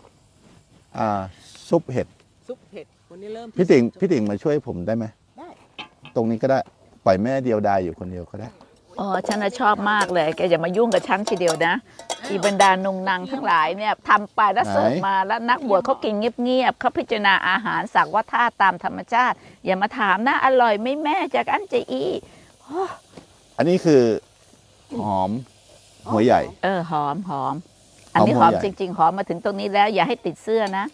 D: ซุปเห็ด
B: วันนี้เริ่ม
D: พี่ติ่งมาช่วยผมได้ไหมได้ตรงนี้ก็ได้ปล่อยแม่เดียวดายอยู่คนเดียวก็ได้
A: ฉันชอบมากเลยแกอย่ามายุ่งกับฉันทีเดียวนะอีบรรดานุงนางทั้งหลายเนี่ยทำไปแล้วเสิร์ฟมาแล้วนักบวชเขากินเงียบๆเขาพิจารณาอาหารสักว่าท่าตามธรรมชาติอย่ามาถามนะอร่อยไหมแม่จากอันเจอี
D: อันนี้คือหอมหัวใหญ่
A: หอมอันนี้หอมจริงๆหอมมาถึงตรงนี้แล้วอย่าให้ติดเสื้อนะ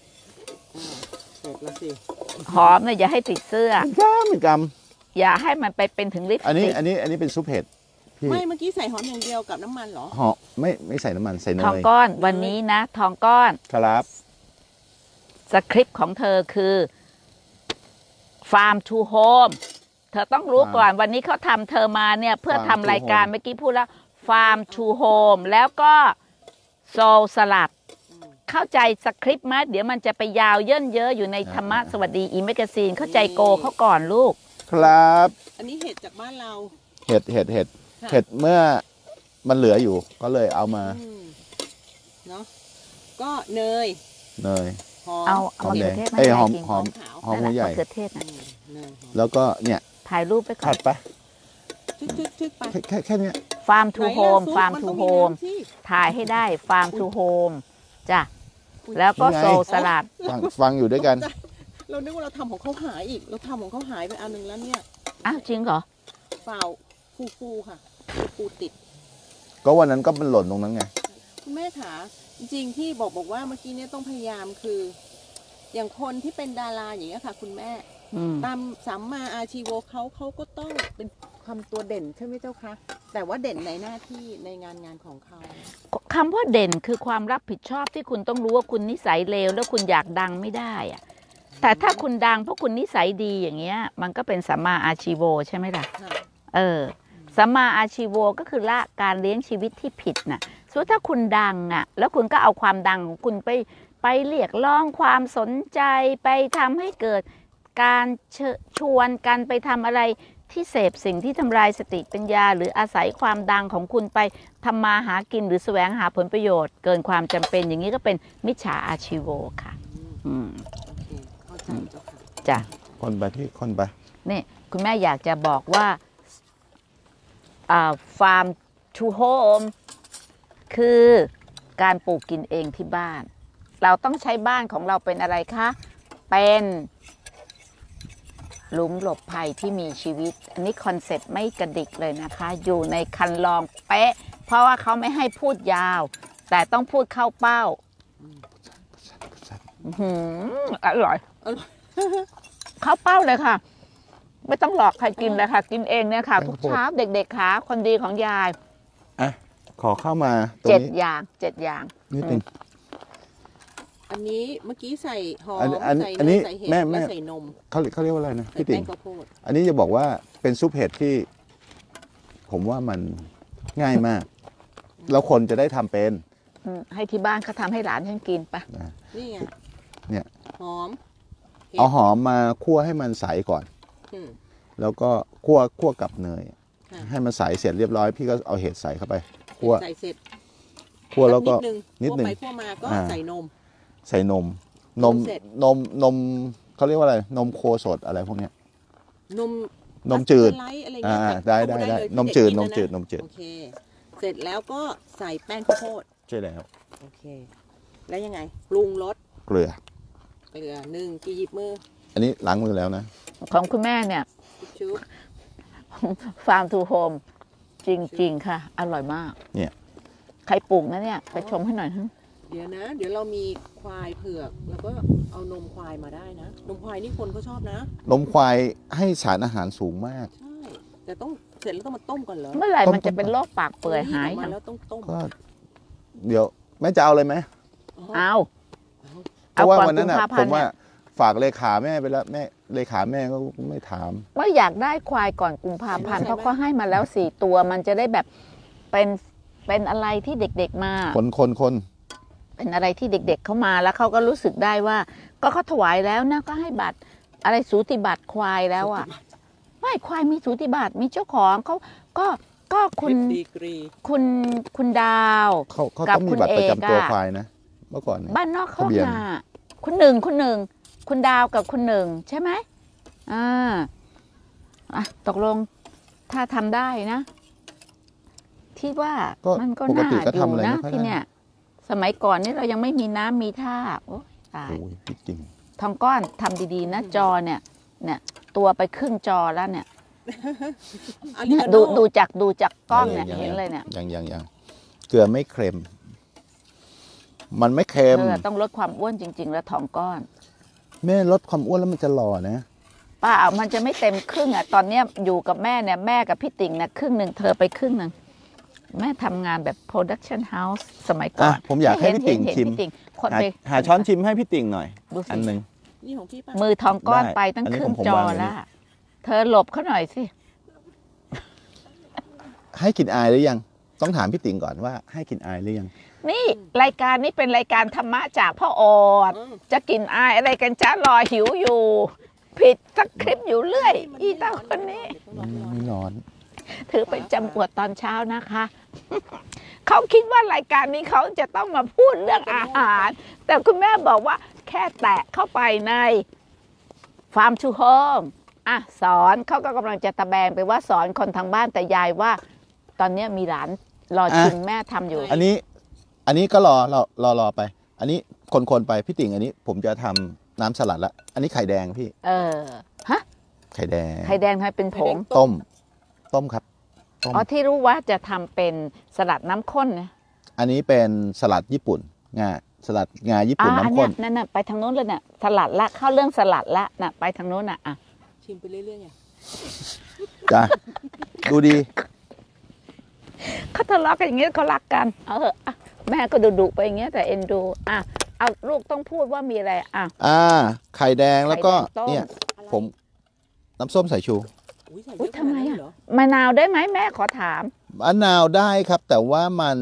A: หอมเนี่ยอย่าให้ติดเสื้อกำอย่าให้มันไปเป็นถึงลิปสติก
D: อันนี้เป็นซุปเห็ด
B: ไม่เมื่อกี้ใส่หอมอย่างเดียวกับน้ำมันเหรอ
D: หอมไม่ใส่น้ำมันใส่เนย
A: ทองก้อนวันนี้นะทองก้อน
D: ครับ
A: สคริปต์ของเธอคือ Farm to Home เธอต้องรู้ก่อนวันนี้เขาทำเธอมาเนี่ยเพื่อทำรายการเมื่อกี้พูดแล้ว Farm to Home แล้วก็โซลสลัดเข้าใจสคริปต์ไหมเดี๋ยวมันจะไปยาวเยินเยอะอยู่ในธรรมะสวัสดีอีแมกกาซีนเข้าใจโกเขาก่อนลูก
D: ครับ
B: อันนี้เห็ดจากบ้านเรา
D: เห็ดเมื่อมันเหลืออยู่ก็เลยเอามา
B: เนาะก็เนย
A: เอามะเขือเทศมา
D: หอมหัวใหญ่
A: มะเขือเทศนะ
D: แล้วก็เนี่ย
A: ถ่ายรูปไปก่อน
D: ถัดไป
B: ชึกไป
D: แค่นี้
A: Farm to Home Farm to Home ถ่ายให้ได้ Farm to Home จ้ะแล้วก็โซสลัด
D: ฟังอยู่ด้วยกัน
B: เรานึกว่าเราทำของเขาหายอีกเราทำของเขาหายไปอันนึงแล้วเนี่ย
A: จริงเหรอ
B: เปล่าฟูค่ะฟูติด
D: ก็วันนั้นก็มันหล่นตรงนั้นไง
B: คุณแม่ขาจริงๆที่บอกว่าเมื่อกี้เนี่ยต้องพยายามคืออย่างคนที่เป็นดาราอย่างเงี้ยค่ะคุณแม่ตามสัมมาอาชีโวเขาก็ต้องเป็นคำตัวเด่นใช่ไหมเจ้าคะแต่ว่าเด่นในหน้าที่ในงานของเขา
A: คำว่าเด่นคือความรับผิดชอบที่คุณต้องรู้ว่าคุณนิสัยเลวแล้วคุณอยากดังไม่ได้อะแต่ถ้าคุณดังเพราะคุณนิสัยดีอย่างเงี้ยมันก็เป็นสัมมาอาชีโวใช่ไหมล่ะสัมมาอาชีโวก็คือละการเลี้ยงชีวิตที่ผิดน่ะส่วนถ้าคุณดังอ่ะแล้วคุณก็เอาความดังของคุณไปเรียกร้องความสนใจไปทำให้เกิดการชวนกันไปทำอะไรที่เสพสิ่งที่ทำลายสติปัญญาหรืออาศัยความดังของคุณไปทำมาหากินหรือแสวงหาผลประโยชน์เกินความจำเป็นอย่างนี้ก็เป็นมิจฉาอาชีโวค่ะ
B: โอเคเข้าใจเจ้าค่ะ
A: จ้ะ
D: คนไปพี่คนไป
A: นี่คุณแม่อยากจะบอกว่าfarm to home คือการปลูกกินเองที่บ้าน เราต้องใช้บ้านของเราเป็นอะไรคะเป็นหลุมหลบภัยที่มีชีวิตอันนี้คอนเซ็ปต์ไม่กระดิกเลยนะคะอยู่ในคันลองเป๊ะเพราะว่าเขาไม่ให้พูดยาวแต่ต้องพูดเข้าเป้าอร่อยเข้าเป้าเลยค่ะไม่ต้องหลอกใครกินเลยค่ะกินเองเนี่ยค่ะทุกเช้าเด็กๆค่ะคนดีของยาย
D: อ่ะขอเข้ามาตรงนี้
A: 7 อย่าง
D: นิดนึง
B: อันนี้เมื่อกี้ใส่หอมใส่เนยใส่เห็ดและใส่นม
D: เขาเรียกว่าอะไรนะพี่ติ๋ง
B: แป้งข้าวโพด
D: อันนี้จะบอกว่าเป็นซุปเห็ดที่ ผมว่ามันง่ายมากแล้วคนจะได้ทำเป็น
A: ให้ที่บ้านเขาทำให้หลานฉันกินปะ
B: นี่ไง
D: เนี่ย
B: หอม
D: เอาหอมมาคั่วให้มันใสก่อนแล้วก็คั่วกับเนยให้มันใสเสร็จเรียบร้อยพี่ก็เอาเห็ดใส่เข้าไปคั่ว
B: ใส่เสร็จ
D: คั่วแล้วก็
B: นิดนึงคั่วไปคั่วมาก็ใส่นม
D: เขาเรียกว่าอะไรนมโคสดอะไรพวกเนี้ยนมจืดได้นมจืด
B: โอเคเสร็จแล้วก็ใส่แป้งข้าวโพด
D: ใช่แล้ว
B: โอเคแล้วยังไงปรุงรส
D: เกลือ
B: 1กี่หยิบมือ
D: อันนี้ล้างมือแล้วนะ
A: ของคุณแม่เนี่ยฟาร์มทูโฮมจริงๆค่ะอร่อยมาก
D: เนี่ย
A: ใครปลูกนะเนี่ยไปชมให้หน่อยฮะ
B: เดี๋ยวเรามีควายเผือกแล้วก็เอานมควายมาได้นะนมควายนี่คนเขาชอบนะ
D: นมควายให้สารอาหารสูงมาก
B: ใช่แต่ต้องเสร็จแล้วต้องมาต้มก่อนเหรอ
A: เมื่อไหร่มันจะเป็นโรคปากเปื่อยหาย
B: มาแล้วต้องต้ม
D: ก็เดี๋ยวแม่จะเอาเลยไหม
A: เอา
D: เพราะว่าวันนั้นผมว่าฝากเลขาแม่ไปแล้วแม่เลขาแม่ก็ไม่ถาม
A: ว่าอยากได้ควายก่อนกุมภาพันธ์เพราะก็ให้มาแล้ว4 ตัวมันจะได้แบบเป็นอะไรที่เด็กๆมา
D: คน
A: เป็นอะไรที่เด็กๆเข้ามาแล้วเขาก็รู้สึกได้ว่าก็เขาถวายแล้วนะก็ให้บัตรอะไรสูติบัตรควายแล้วอ่ะไม่ควายมีสูติบัตรมีเจ้าของเขาก็คุณดาว
D: เขาต้องมีบัตรประจำตัวควายนะเมื่อก่อน
A: บ้านนอกเขาน่ะคุณหนึ่งคุณดาวกับคุณหนึ่งใช่ไหมตกลงถ้าทำได้นะที่ว่ามันก็น่าอยู่นะที่เนี่ยสมัยก่อนนี่เรายังไม่มีน้ำมีท่าโอ้ตายทองก้อนทำดีๆนะจอเนี่ยตัวไปครึ่งจอแล้วเนี่ยดูจากกล้องเนี่ยเห็นเลยเนี่ย
D: ยังเกลือไม่เค็มมันไม่เค็ม
A: ต้องลดความอ้วนจริงๆแล้วทองก้อน
D: แม่ลดความอ้วนแล้วมันจะหล่อนะ
A: ป้ามันจะไม่เต็มครึ่งอ่ะตอนเนี้ยอยู่กับแม่เนี่ยแม่กับพี่ติ๋งเนี่ยครึ่งหนึ่งเธอไปครึ่งหนึ่งแม่ทำงานแบบ production house สมัยก่อน
D: ผมอยากให้พี่ติ๋งชิมหาช้อนชิมให้พี่ติ๋งหน่อยอันหนึ่ง
B: นี่ของพี่ป้า
A: มือทองก้อนไปตั้งครึ่งจอแล้วเธอหลบเขาหน่อยสิ
D: ให้กลิ่นอายหรือยังต้องถามพี่ติ๋งก่อนว่าให้กลิ่นอายหรือยัง
A: นี่รายการนี้เป็นรายการธรรมะจากพ่ออดจะกินอายอะไรกันจ้ารอหิวอยู่ผิดสักคลิปอยู่เรื่อยอีตาคนนี้
D: ไม่ร้อน
A: ถือเป็นจำอวดตอนเช้านะคะเขาคิดว่ารายการนี้เขาจะต้องมาพูดเรื่องอาหารแต่คุณแม่บอกว่าแค่แตะเข้าไปในฟาร์มทูโฮมสอนเขาก็กำลังจะตะแบงไปว่าสอนคนทางบ้านแต่ยายว่าตอนนี้มีหลานรอชิมแม่ทำอยู่
D: อันนี้ก็รอไปอันนี้คนไปพี่ติ๋งอันนี้ผมจะทำน้ำสลัดละอันนี้ไข่แดงพี่
A: ฮะ
D: ไข่แดง
A: ให้เป็นผง
D: ต้มครับ
A: ที่รู้ว่าจะทำเป็นสลัดน้ำข้นนะ
D: อันนี้เป็นสลัดญี่ปุ่นสลัดงาญี่ปุ่นน้ำข้น
A: นั่นน่ะไปทางโน้นเลยน่ะสลัดละเข้าเรื่องสลัดละน่ะไปทางโน้นน่ะ
B: ชิมไปเรื่อยๆไง
D: จ้ะดูดี
A: เขาทะเลาะกันอย่างเงี้ยเขารักกันแม่ก็ดุไปอย่างเงี้ยแต่เอ็นดูเอาลูกต้องพูดว่ามีอะไร
D: ไข่แดงแล้วก็เนี่ยผมน้ำส้มสายชู
A: ทำไมมะนาวได้ไหมแม่ขอถาม
D: มะนาวได้ครับแต่ว่ามัน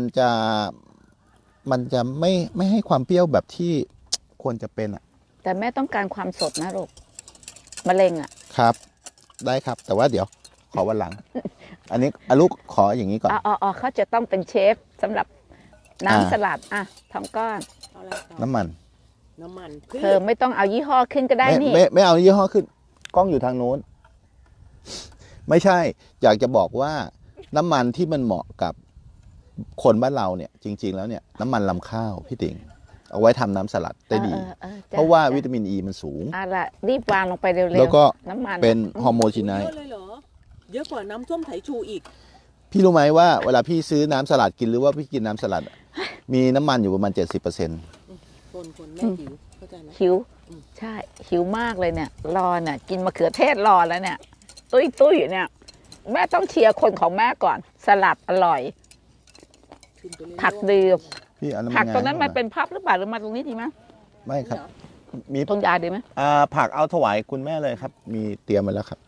D: จะไม่ให้ความเปรี้ยวแบบที่ควรจะเป็น
A: แต่แม่ต้องการความสดนะลูกมะเร็ง
D: ครับได้ครับแต่ว่าเดี๋ยวขอวันหลัง อันนี้ลูกขออย่างนี้ก่อน
A: อ๋อเขาจะต้องเป็นเชฟสำหรับน้ำสลัดอ่ะทองก้อน
B: เอาอะไรต่อ
D: น้ำมัน
B: น้ำมัน
A: เธอไม่ต้องเอายี่ห้อขึ้นก็ได้นี่
D: ไม่เอายี่ห้อขึ้น กล้องอยู่ทางโน้น ไม่ใช่ อยากจะบอกว่าน้ำมันที่มันเหมาะกับคนบ้านเราเนี่ย จริง ๆ แล้วเนี่ยน้ำมันลำข้าวพี่ติ๋งเอาไว้ทำน้ำสลัดได้ดี
A: จ้
D: เพราะว่าวิตามินอ e ีมันสูง
A: อ่ะละรีบวางลงไปเร็วๆ
D: แล้วก็
A: น้ำมัน
D: เป็นฮอร์โมจิไน
B: เย
D: ท์
B: อะเลยเหรอ เยอะกว่าน้ำส้มสายชูอีก
D: พี่รู้ไหมว่าเวลาพี่ซื้อน้ำสลัดกินหรือว่าพี่กินน้ำสลัดอะมีน้ำมันอยู่ประมาณ 70%
B: คนแม่หิวเข้าใจไหม
A: หิวใช่หิวมากเลยเนี่ย รอเนี่ยกินมะเขือเทศรอแล้วเนี่ย ตุ้ยเนี่ย แม่ต้องเชียร์คนของแม่ก่อน สลัดอร่อย
B: กินไปเรื่อยๆ
A: ผักดี
D: พี่เอาน้ำมัน
A: ผักตรงนั้น
D: งา
A: มันเป็นพับหรือเปล่าหรือมาตรงนี้ดีไหม
D: ไม่ครับ มี
A: ตรงยาดีไหม
D: ผักเอาถวายคุณแม่เลยครับ มีเตรียมมาแล้วครับ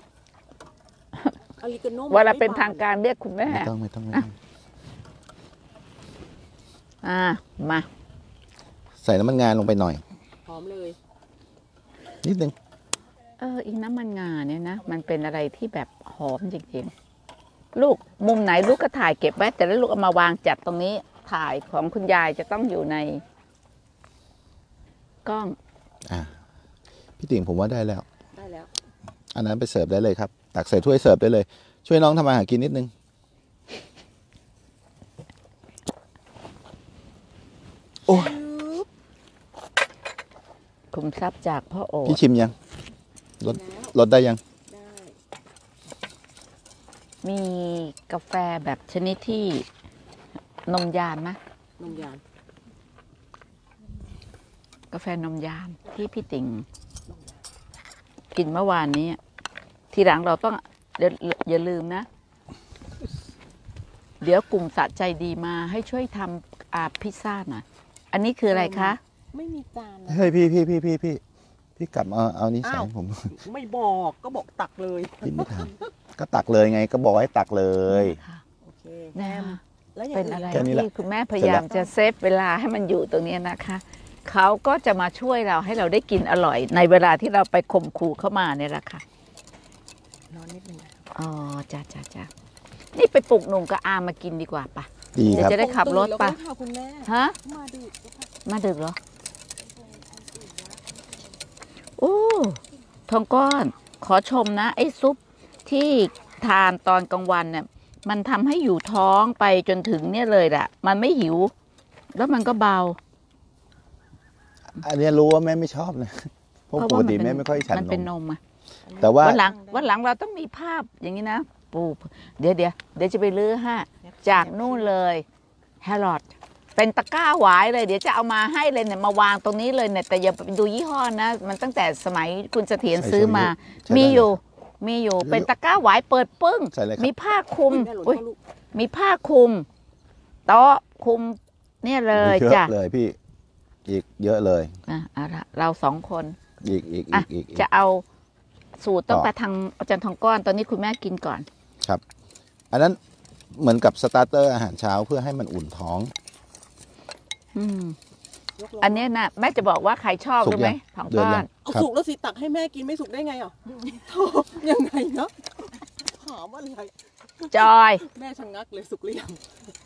B: อลิกาโน่
A: เวลาเป็นทางการเรียกคุณแม่
D: ไม่ต้องไม่ต้อง
A: มา
D: ใส่น้ำมันงาลงไปหน่อย
B: หอมเลย
D: นิดนึง
A: อีน้ำมันงาเนี่ยนะมันเป็นอะไรที่แบบหอมจริงๆลูกมุมไหนลูกก็ถ่ายเก็บไว้แต่แล้วลูกเอามาวางจัดตรงนี้ถ่ายของคุณยายจะต้องอยู่ในกล้อง
D: พี่ติ๋งผมว่าได้แล้ว
B: ได้แล้ว
D: อันนั้นไปเสิร์ฟได้เลยครับ ตักใส่ถ้วยเสิร์ฟได้เลย ช่วยน้องทำอาหารกินนิดนึง โอ้ย
A: คุมทรัพย์จากพ่อโอ
D: พี่ชิมยังรส
B: แล้ว
D: รสได้ยัง
B: ได้
A: มีกาแฟแบบชนิดที่นมยานไหม
B: นมยาน
A: กาแฟนมยานที่พี่ติ่งกินเมื่อวานนี้ ทีหลังเราต้องอย่าลืมนะ เดี๋ยวกลุ่มสะใจดีมาให้ช่วยทำพิซซ่าหน่อยอันนี้คืออะไรคะ
B: ไม่มีจานนะ
D: เฮ้ยพี่กลับมาเอานี้ใส่ให้ผม
B: ไม่บอกก็บอกตักเลย
D: พี่ไม่ทำก็ตักเลยไง ก็บอกให้ตักเลย
A: ค่ะ
B: โอเค
A: แน่
B: แล้วอย่าง
A: เป็นอะไร
D: แค่นี้แหละ
A: ที่คุณแม่พยายามจะเซฟเวลาให้มันอยู่ตรงนี้นะคะ เขาก็จะมาช่วยเราให้เราได้กินอร่อย ในเวลาที่เราไปข่มขู่เข้ามาเนี่ยแหละค่ะ
B: ร้อนนิดนึงนะ
A: อ๋อจ้านี่ไปปลุกหนุ่มกับอามากินดีกว่าปะ
D: ดี
A: เดี๋ย
D: ครับ
A: วจะได้ขับรถปะ
B: ตื่นแล้วก็ค่ะคุณแม่
A: ฮะ
B: มาดึกแล้วค่ะ
A: มาดึกเหรอ โอ้ทองก้อน ขอชมนะ ไอ้ซุปที่ทานตอนกลางวันเนี่ย มันทำให้อยู่ท้องไปจนถึงเนี่ยเลยแหละมันไม่หิว แล้วมันก็เบา
D: อันเนี้ยรู้ว่าแม่ไม่ชอบนะเพราะปกติแม่ไม่ค่อยฉัน
A: มันเป็นน
D: ม
A: มอะ
D: แต่ว่า
A: วันหลังเราต้องมีภาพอย่างนี้นะปูเดี๋ยวจะไปลื้อฮะจากนู่นเลยแฮร์รอดเป็นตะกร้าหวายเลย เดี๋ยวจะเอามาให้เลยเนี่ยมาวางตรงนี้เลยเนี่ยแต่อย่าไปดูยี่ห้อนะ มันตั้งแต่สมัยคุณเสถียรซื้อมา
D: ใช่
A: มี
D: ได้
A: อยู่เป็นตะกร้าหวายเปิดปึ้ง
D: ใส่เลยครับ
A: มีผ้าคลุม
B: แม่หล่น
A: อุ๊ย
B: เข้าลูก
A: มีผ้าคลุมโต๊ะคลุมเนี่ยเลย
D: เย
A: จ้ะ
D: อะเลยพี่ อีกเยอะเลย
A: เอาละเราสองคน
D: อีก
A: อ่ะ
D: อีก
A: จะเอาสูตรต้อง
D: ต่อ
A: ไปทางอาจารย์ทองก้อนตอนนี้คุณแม่กินก่อน
D: ครับ อันนั้นเหมือนกับสตาร์เตอร์อาหารเช้าเพื่อให้มันอุ่นท้อง
A: อืม
B: ยกลง
A: อันเนี้ยนะแม่จะบอกว่าใครชอบ
D: สุก
A: รู้ไหม
D: ยัง
A: ทอง
D: เดือน
A: ก้อ
D: ยั
A: น
D: ง
B: เอา
D: ครับ
B: สุกแล้วสิตักให้แม่กินไม่สุกได้ไงอ่ะโธ่ยังไงเนาะถามว่าอะไร
A: จอย
B: แม่ชะงักเลยสุกหรือยัง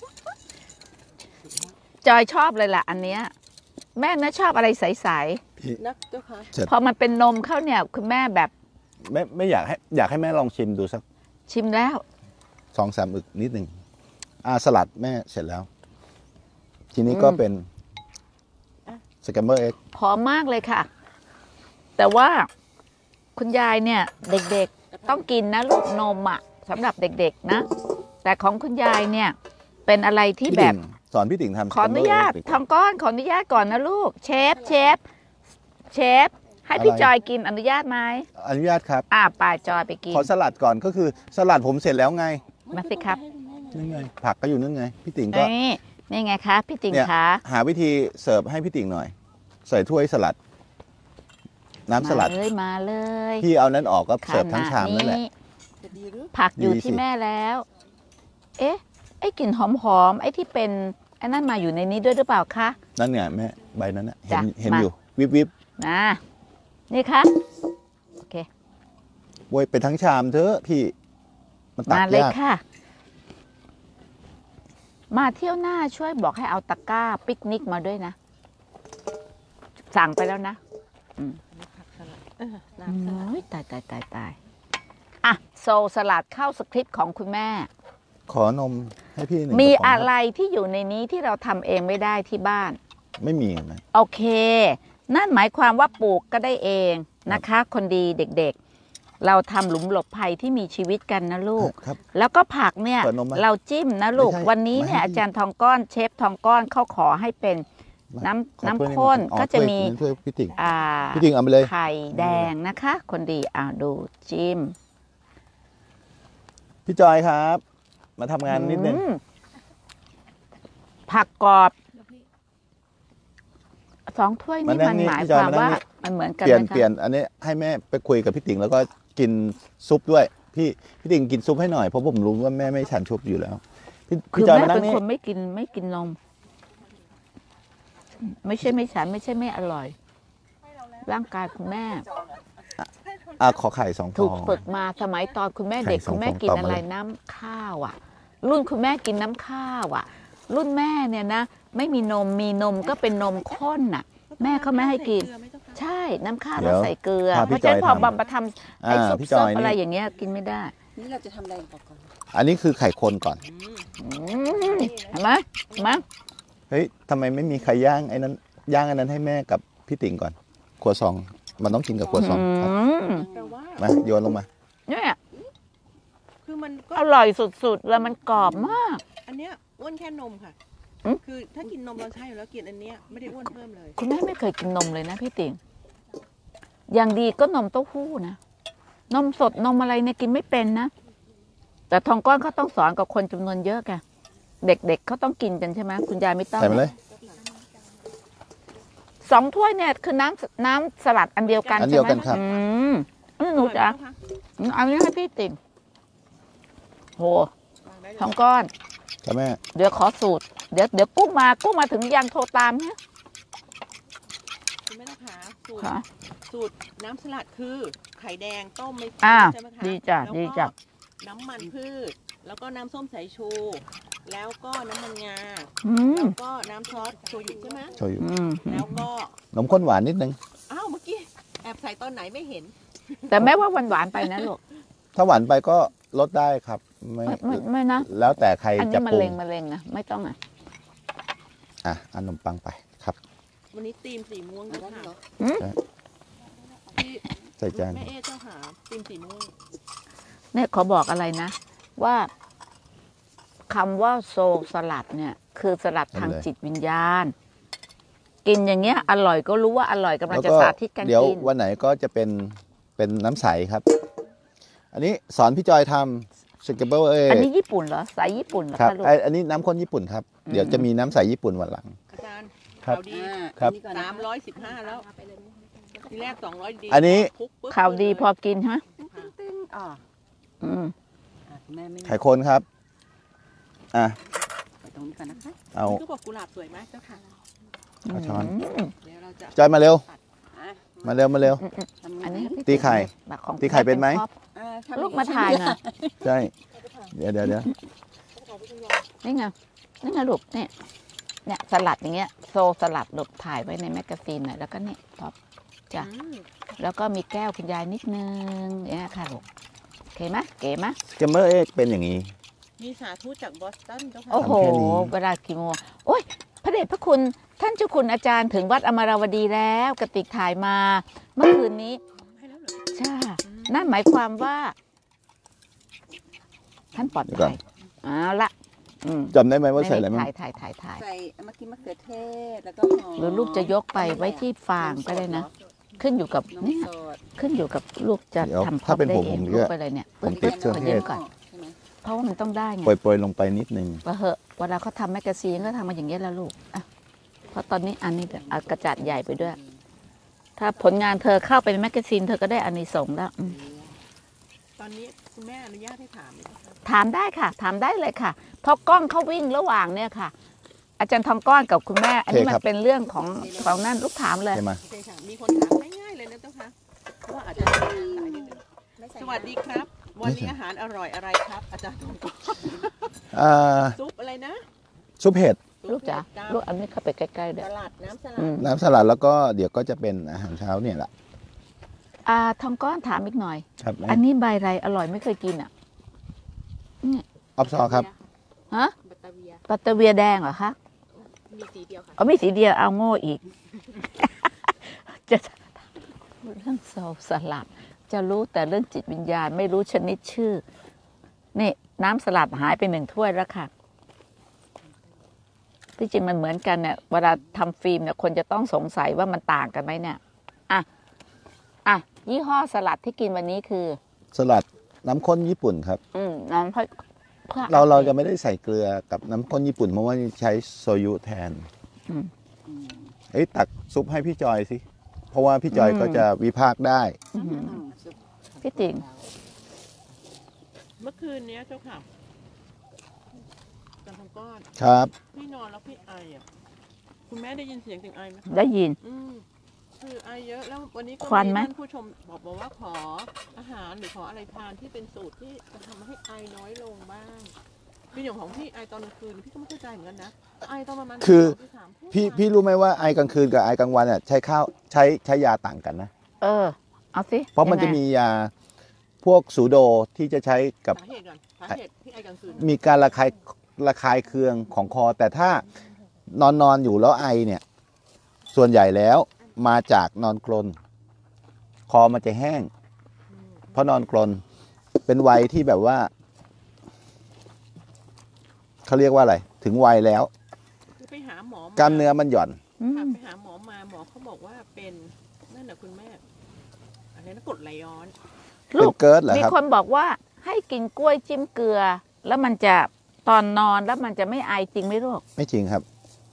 A: จอยชอบเลยล่ะ อันเนี้ยแม่นะชอบอะไรใส
B: นักเจ้าค่ะ
A: ๆพอมันเป็นนมเข้าเนี่ยคุณแม่แบบ
D: ไม่อยากให้แม่ลองชิมดูสัก
A: ชิมแล้ว
D: 2-3 อึกนิดหนึ่งสลัดแม่เสร็จแล้ว ทีนี้ก็เป็นสแกมเบอร์เอ็ก
A: พร้อมมากเลยค่ะ แต่ว่าคุณยายเนี่ยเด็กๆต้องกินนะลูกนมอ่ะสำหรับเด็กๆนะ แต่ของคุณยายเนี่ยเป็นอะไรที่แบบ
D: สอนพี่ติ๋งทำ
A: ขออนุญาต
D: Scramble Egg
A: ทองก้อนขออนุญาตก่อนนะลูกเชฟให้พี่จอยกินอนุญาตไหม
D: อนุญาตครับ
A: ป่าจอยไปกิน
D: ขอสลัดก่อนก็คือสลัดผมเสร็จแล้วไง
A: มาสิครับ
D: นั่นไง ผักก็อยู่นั่นไง พี่ติ๋งก็
A: นี่ไงคะพี่ติ่ง
D: เนี่ย
A: คะ
D: หาวิธีเสิร์ฟให้พี่ติ๋งหน่อย ใส่ถ้วยสลัด น้ำสลัด
A: มาเลย
D: พี่เอานั้นออกก็เสิร์ฟทั้งชามนั่นแหละ
B: จะดีหรือ
A: ผักอยู่
D: ดีสิ
A: ที่แม่แล้ว เอ๊ะ ไอ้กลิ่นหอมๆไอ้ที่เป็นไอ้นั่นมาอยู่ในนี้ด้วยหรือเปล่าคะ
D: นั่นไงแม่ใบนั้นน่ะเห็น
A: จ้ะ
D: เห็น
A: มา
D: อยู่วิบวิบ
A: นะนี่คะโอเค
D: โวยไปทั้งชามเถอะพี่มันตัก
A: มาเลย
D: ยาก
A: ค่ะ มาเที่ยวหน้าช่วยบอกให้เอาตะกร้าปิกนิกมาด้วยนะ สั่งไปแล้วนะ
B: ผักสลัด
A: โ
B: น้ำสลัด
A: อ้ยตายอ่ะโซลสลัดเข้าสคริปต์ของคุณแม่
D: ขอนมให้พี่หนึ่ง
A: มี
D: กระป๋ง
A: อะไร
D: ค
A: ที่อยู่ในนี้ที่เราทำเองไม่ได้ที่บ้าน
D: บไม่มีนะ
A: โอเค นั่นหมายความว่าปลูกก็ได้เองนะคะ คนดีเด็กๆ เราทำหลุมหลบภัยที่มีชีวิตกันนะลูก
D: ครับ
A: แล้วก็ผักเนี่ย
D: เปิดนมไหม
A: เราจิ้มนะลูก
D: ไม่ใช่
A: วันนี้เนี่ย
D: ไม่ให้
A: อาจารย์ทองก้อนเชฟทองก้อนเขาขอให้เป็นน้ำ
D: ขอถ้วย
A: น้ำข้น
D: อ๋อ
A: ก็จะ
D: ถ้วย
A: มี
D: ถ้วยพี่ติ๋ง
A: อ่า
D: พี่ติ๋งเอาไปเลย
A: ไข่แดงนะคะ คนดีดูจิ้ม
D: พี่จอยครับ มาทำงานนิดนึง
A: อืมผักกรอบ2 ถ้วยนี่มันหมายความว่ามันเหมือนกัน
D: เปลี่ยน
A: ไหมคะ
D: เปลี่ยนอันนี้ให้แม่ไปคุยกับพี่ติ๋งแล้วก็กินซุปด้วย พี่ติ๋งกินซุปให้หน่อยเพราะผมรู้ว่าแม่ไม่ฉันซุปอยู่แล้ว
A: คื
D: พี่
A: อ
D: จอย
A: แม่
D: มานั่
A: เป็
D: ง
A: น
D: นี่
A: คนไม่กินนม ไม่ใช่ไม่ฉันไม่ใช่ไม่อร่อย ร่างกายคุณแม่
D: ขอไข่2 ฟ
A: ถู
D: อก ง
A: ฝึกมาสมัยตอนคุณแม่เด็ก
D: ไข่สอง
A: คุณแม่กิน
D: ฟองต่อมา
A: อะไร
D: เลย
A: น้ำข้าวอ่ะ รุ่นคุณแม่กินน้ำข้าวอ่ะ รุ่นแม่เนี่ยนะ ไม่มีนมมีนมก็เป็นนมข้นน่ะ แม่เขาไม่ให้กิน
B: เกลือไหมเจ้าคะ
A: ใช่น้ำข้าวแล้วใส่เกลือ
D: พา
A: เพ
D: พี่
A: ราะฉะนั้น
D: จอย
A: พอ
D: ทำ
A: บำมาทำไอ้ซุป
D: พี่จอย
A: ๆอะไร
D: นี่
A: อย่างเงี้ยกินไม่ได้
E: นี่เราจะทำอะไรก่อน
D: อันนี้คือไข่คนก่อน
A: เห็นไหมเห็นไหม
D: เฮ้ยทำไมไม่มีไข่ย่างไอ้นั้นย่างอันนั้นให้แม่กับพี่ติ๋งก่อนครัวซองมันต้องกินกับครัวซองครับ
B: แต่ว่า
D: มาโยนลงมา
A: เนี่ย
B: คือมันก็
A: อร่อยสุดๆแล้วมันกรอบมาก
B: อันเนี้ยอ้วนแค่นมค่ะ
A: อืม
B: คือถ้ากินนมเราใช่อยู่แล้วกินอันเนี้ยไม่ได้อ้วนเพิ่มเลย
A: คุณแม่ไม่เคยกินนมเลยนะพี่ติ๋งอย่างดีก็นมเต้าหู้นะนมสดนมอะไรเนี่ยกินไม่เป็นนะ แต่ทองก้อนเขาต้องสอนกับคนจำนวนเยอะแกเด็กๆเขาต้องกินกันใช่ไหมคุณยายไม่ต้อง
D: ใส่มาเลย
A: 2 ถ้วยเนี่ยคือน้ำสลัดอันเดียวกัน
D: อัน
A: ใช่
D: เดียว
A: ไหม
D: กันครับ
A: นี่หนูจ๋า เอาเนี้ให้พี่ติ๋งโหทองก้อน
D: ครับแม่
A: เดี๋ยวขอสูตร เดี๋ยวกุ้งมาถึงยังโทรตามเนี่ย
B: คุณแม่ต้องหาสูตร
A: ค่ะ
B: สูตรน้ำสลัดคือไข่แดงต้มไม่
A: อ่า
B: ใช่ไหมคะ
A: ดีจ้ะ
B: แล้วก็
A: ดีจ้ะ
B: น้ำมันพืช แล้วก็น้ำส้มสายชู แล้วก็น้ำมันงา
A: อืม
B: แล้วก็น้ำซอสโชยุใช่ไหม
D: โชยุ
A: อืม
B: แล้วก็
D: นมข้นหวานนิดนึง
B: อ้าวเมื่อกี้แอบใส่ตอนไหนไม่เห็น
A: แต่แม่ว่าหวานๆไปนะลูก
D: ถ้าหวานไปก็ลดได้ครับ
A: ไม่นะ
D: แล้วแต่ใคร
A: อัน
D: จะ
A: นี้มะ
D: ปรุ
A: เร็
D: ง
A: งนะไม่ต้องอ่ะ
D: เอานมปังไปครับ
B: วันนี้ธีมสีม่วงเจ้าค่ะ
A: อืม
B: ที่
D: ใส่จาน
B: แม่เอ๊เจ้าหาธีมสีม่วง
A: เนี่ยขอบอกอะไรนะ ว่าคำว่าโซลสลัดเนี่ย คือสลัดทางจิตวิญญาณ กินอย่างเงี้ย อร่อยก็รู้ว่าอร่อยกำลัง
D: แล้ว
A: จะ
D: ก็
A: สาธิตกัน
D: เดี๋ยว
A: กิน
D: วันไหนก็จะเป็นน้ำใสครับ อันนี้สอนพี่จอยทำสเกเบิล
A: อันนี้ญี่ปุ่นเหรอสายญี่ปุ่นเหรอ
D: ครับ
A: คะลูก
D: อันนี้น้ำข้นญี่ปุ่นครับ เดี๋ยวจะมีน้ำใสญี่ปุ่นวันหลัง
B: อาจารย์
D: ครับ
B: ข่าวดี
D: ครับ
B: 315 แล้วทีแรก200ดี
D: อันนี้
B: คุกปุ๊บ
A: ข่าวดีพอกินใช่ไหม
E: ตึ้งอ๋อ
A: อืม
E: คุณแม่ไม่
D: ไข่คนครับ
E: ไปตรงนี้ก่อนนะคะ
D: เอา
B: ก็บอกกุหลาบสวยไหมเจ้าค่ะ
D: เอาช้อน
B: เดี๋ยวเราจะ
D: จอยมาเร็ว
E: อ่ะ
D: มาเร็วมาเร็ว
E: ทำไง
A: อันนี้พี่
D: ตีไข่
A: แบบของ
D: ตีไข่เป็นไหม
A: ครอบ
E: อ่ะทำ
A: ลูกมาถ่ายหน่อย
D: ใช่ เดี๋ยว
A: นี่ไงนี่ไงลูกเนี่ยสลัดอย่างเงี้ยโซลสลัดลูกถ่ายไว้ในแมกกาซีนหน่อยแล้วก็นี่ท็อปจ้ะ
B: อืม
A: แล้วก็มีแก้วคุณยายนิดนึงเนี่ยค่ะลูกโอเคไหมเก๋ไหม
D: สเกมเมอร์เอ็กเป็นอย่างนี้
B: มีสาธุจากบอสตันเจ้าค่ะ
A: โอ้โห
D: ทำแค่นี้
A: เวลากี่โมงโอ้ยพระเดชพระคุณท่านเจ้าคุณอาจารย์ถึงวัดอมรวดีแล้วกระติกถ่ายมา เมื่อคืนนี้
B: ให้แล้วเหรอ
A: ใช่นั่นหมายความว่า ท่านปลอด
D: เดี๋ยวก่
A: ภั
D: อน
A: ยเอาละอืม
D: จำได้ไหมว่าใส่อะไรมั้ง
A: ถ่าย
E: ใส่เมื่อกี้มะเขือเทศแล้วก็หอม
A: หรือลูกจะยกไปไว้ที่ฟางก็ได้นะ ขึ้นอยู่กับ
E: นม
A: เนี่ย
E: สด
A: ขึ้นอยู่กับลูกจะ
D: เดี๋ยว
A: ทำ
D: ถ้าเป็น
A: ได้
D: ผม
A: เอง
D: ผม
A: ลู
D: จะ
A: กไปเลยเนี่ย
D: ผมติดเครื่อง
A: ข
D: เท
A: ยื
D: ศ
A: มก่อน
E: ใช่ไหม
A: เพราะว่ามันต้องได้ไง
D: โปรยๆลงไปนิดนึง
A: ว่าเหอะเวลาเขาทำแมกกาซีนก็ทำมาอย่างเงี้ยแล้วลูกอ่ะเพราะตอนนี้อันนี้เอากระจัดใหญ่ไปด้วย ถ้าผลงานเธอเข้าไปในแมกกาซีนเธอก็ได้อานิสงส์แล้วอืม
B: ตอนนี้คุณแม่อนุญาตให้ถามไหมเจ้าค่ะ
A: ถามได้ค่ะ ถามได้เลยค่ะ เพราะกล้องเขาวิ่งระหว่างเนี่ยค่ะ อาจารย์ทองก้อนกับคุณแม่ อันนี้
D: โอเค
A: มั
D: ครั
A: น
D: บ
A: เป็นเรื่องของนั่นลูกถามเลย
D: ใช่ไหม
B: โอเคค่ะมีคนถามง่ายๆเลยนะเจ้าค่ะเพราะว่าอาจจะหลายนิดนึง
E: ไม่ใส่
B: สวัสดีครับวันนี้อาหารอร่อยอะไรครับ อาจารย์
D: อ่า
B: ซุปอะไรนะ
D: ซุปเห็ด
A: ลูกจ๋า
B: กับ
A: ลูกอันนี้เข้าไปใกล้ๆเด้
B: ส
A: อ
B: ลัดน้ำสลั
A: อื
B: ด
A: ม
D: น้ำสลัดแล้วก็เดี๋ยวก็จะเป็นอาหารเช้าเนี่ยแหละ
A: ทองก้อนถามอีกหน่อย
D: ครับ
A: อันนี้ใบอะไรอร่อยไม่เคยกินอ่ะ
D: ออฟซอครับ
A: ฮะ
E: บัตเตอเวีย
A: ปัตเตอร์เวียแดงเหรอคะ
E: มีสีเดียวค่ะ
A: เอาไม่สีเดียวเอาโง่อีก จะเรื่องโซสลัด จะรู้แต่เรื่องจิตวิญญาณไม่รู้ชนิดชื่อ นี่น้ำสลัดหายไป1 ถ้วยแล้วค่ะ ที่จริงมันเหมือนกันเนี่ยเวลาทำฟิล์มเนี่ยคนจะต้องสงสัยว่ามันต่างกันไหมเนี่ยอ่ะยี่ห้อสลัดที่กินวันนี้คือ
D: สลัดน้ำข้นญี่ปุ่นครับ
A: น้ำพริก
D: เราจะไม่ได้ใส่เกลือกับน้ำข้นญี่ปุ่นเพราะว่าใช้โซยุแทนตักซุปให้พี่จอยสิ เพราะว่าพี่จอยก็จะวิพากษ์ได้
A: พี่ติ๋ง
B: เมื่อคืนเนี้ยเจ้าค่ะอาจารย์ทองก้อน
D: ครับ
B: พี่นอนแล้วพี่ไออ่ะคุณแม่ได้ยินเสียงไอไหมคะ
A: ได้ยิน
B: คือไอเยอะแล้ววันนี้ก็
A: ควันไหม
B: ท่านผู้ชมบอกว่าขออาหารหรือขออะไรทานที่เป็นสูตรที่จะทำให้ไอน้อยลงบ้างคืออย่างของพี่ไอตอนกลางคืนพี่ก็ไม่เข้าใจเหมือนกันนะไอตอนประมาณ
D: คือ
B: 2 ที่ 3
D: พี่รู้ไหมว่าไอกลางคืนกับไอกลางวันใช้ยาต่างกันนะ
A: เอาสิ
D: เพราะมัน
A: ยังไง
D: จะมียาพวกสูโดที่จะใช้กับ
B: สาเหตุก่อนสาเหตุที่ไอกลางคืน
D: มีการระคายเคืองของคอ แต่ถ้านอนอยู่แล้วไอเนี่ย ส่วนใหญ่แล้วมาจากนอนกรนคอมันจะแห้ง เพราะนอนกรนเป็นวัยที่แบบว่าเขาเรียกว่าอะไร ถึงวัยแล้ว
B: คือไปหาหมอม
D: กล้ามเนื้อมันหย่อน
B: ค่ะไปหาหมอมาหมอเขาบอกว่าเป็นนั่นน่ะคุณแม่อะไรนะกรดไหลย้อน
A: ลู
D: เป็น
A: ก
D: เกิร์ดเหรอ
A: มี
D: ครับ
A: คนบอกว่าให้กินกล้วยจิ้มเกลือ แล้วมันจะตอนนอนแล้วมันจะไม่ไอจริงไหมลูก
D: ไม่จริงครับ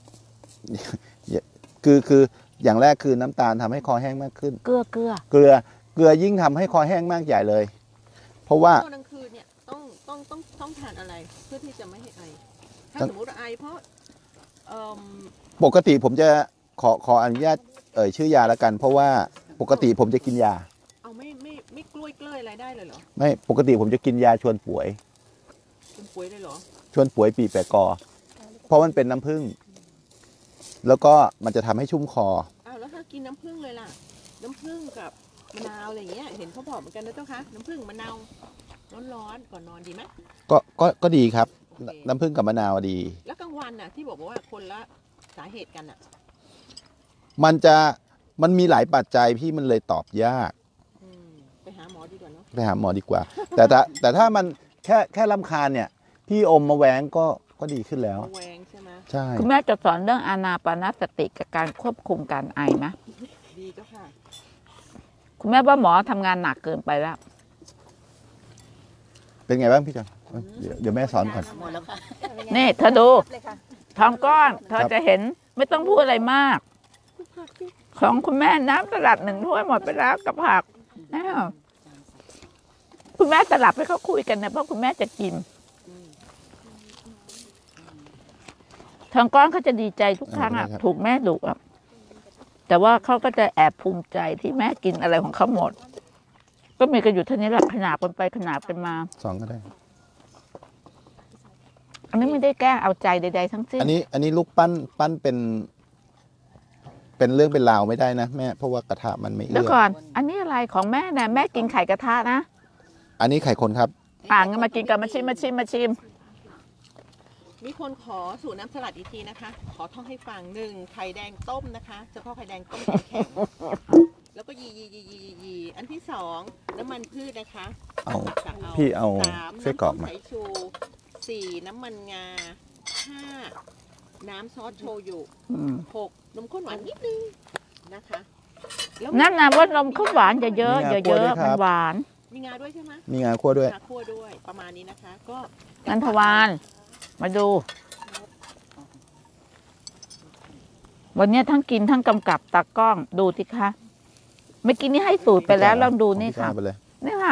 D: คืออย่างแรกคือน้ำตาลทำให้คอแห้งมากขึ้น
A: เกลือ
D: เกลือยิ่งทำให้คอแห้งมากใหญ่เลย เพราะว่า
B: ตอนกลางคืนเนี่ยต้องทานอะไรเพื่อที่จะไม่ให้ไอ ถ้า
D: ต้อง
B: สมมติว่าไอเพราะเอิ่ม
D: ปกติผมจะขออนุญาตชื่อยาแล้วกัน เพราะว่าปกติผมจะกินยา
B: เอาไม่กล้วยเกล้ยอะไรได้เลยเหรอ
D: ไม่ปกติผมจะกินยาชวนป่วย
B: คุณป่วยเลยเหรอ
D: ชวนป่วยปีแปะกอ เพราะมันเป็นน้ำผึ้งแล้วก็มันจะทำให้ชุ่มคอ
B: อ้าวแล้วถ้ากินน้ำผึ้งเลยล่ะ น้ำผึ้งกับมะนาวอะไรอย่างเงี้ยเห็นเขาบอกเหมือนกันนะเจ้าคะน้ำผึ้งมะนาวร้อนๆก่อนนอนดีไหม
D: ก็ดีครับ
B: โอเค
D: น้ำผึ้งกับมะนาวดี
B: แล้วกลางวันน่ะที่บอกว่าคนละสาเหตุกันอ่ะ
D: มันมีหลายปัจจัยพี่มันเลยตอบยาก
B: ไปหาหมอดีกว่าเนาะ
D: ไปหาหมอดีกว่า แต่ถ้ามันแค่รำคาญเนี่ย พี่อมมาแหวงก็ดีขึ้นแล้ว
B: ระแวงใช่ไหม
D: ใช่
A: คุณแม่จะสอนเรื่องอานาปานสติกับการควบคุมการไอไหม
B: ดีเจ้าค่ะ
A: คุณแม่ว่าหมอทำงานหนักเกินไปแล้ว
D: เป็นไงบ้างพี่จันเดี๋ยวแม่สอนก่อน
E: หมดแล้วค่ะ
A: นี่เธอดู
E: เลยค่ะ
A: ทองก้อนเธอจะเห็นไม่ต้องพูดอะไรมาก ของคุณแม่น้ำสลัด1 ถ้วยหมดไปแล้วกับผักอ้าวคุณแม่สลับให้เขาคุยกันนะเพราะคุณแม่จะกินทองก้อนเขาจะดีใจทุกครั้งอ่ะ
D: ครับ
A: ถูกแม่ดุอ่ะแต่ว่าเขาก็จะแอบภูมิใจที่แม่กินอะไรของเขาหมด ก็มีกันอยู่เท่านี้แหละขนาบกันไปขนาบกันมา
D: สองก็ได้
A: อันนี้ไม่ได้แกล้งเอาใจใดๆทั้งสิ้น
D: อันนี้ลูกปั้นเป็นเรื่องเป็นราวไม่ได้นะแม่เพราะว่ากระทะมันไม่
A: เดี๋ย
D: เอื้
A: ว
D: อ
A: ก่อน อันนี้อะไรของแม่เนี่ยแม่กินไข่กระทะนะ
D: อันนี้ไข่คนครับ
A: งั้นมากินกันมาชิม
B: มีคนขอสูตรน้ำสลัดอีกทีนะคะ ขอท่องให้ฟัง1ไข่แดงต้มนะคะเฉพาะไข่แดงต้มแข็งๆแล้วก็ยีอันที่2น้ำมันพืชนะคะ
D: เอา
B: กะ
D: พี่เอา
B: 3
D: ไส้กรอก
B: น้ำส้ม
D: มา
B: สายชู4น้ำมันงา5น้ำซอสโชยุ 6นมข้นหวานนิดนึงนะคะแล้ว
A: นั่นนะว่านมข้นหวานจะเยอะอย่าเยอะมันหวาน
B: มีงาด้วยใช่ไหม
D: มีงาคั่วด้วย
B: งาคั่วด้วยประมาณนี้นะคะก็
A: นันทวานมาดู วันนี้ทั้งกินทั้งกำกับตากล้องดูสิคะเมื่อกี้นี้ให้สูตรไปแล้วลองดูนี่ค่ะ
D: ไปเลย
A: นี่ค่ะ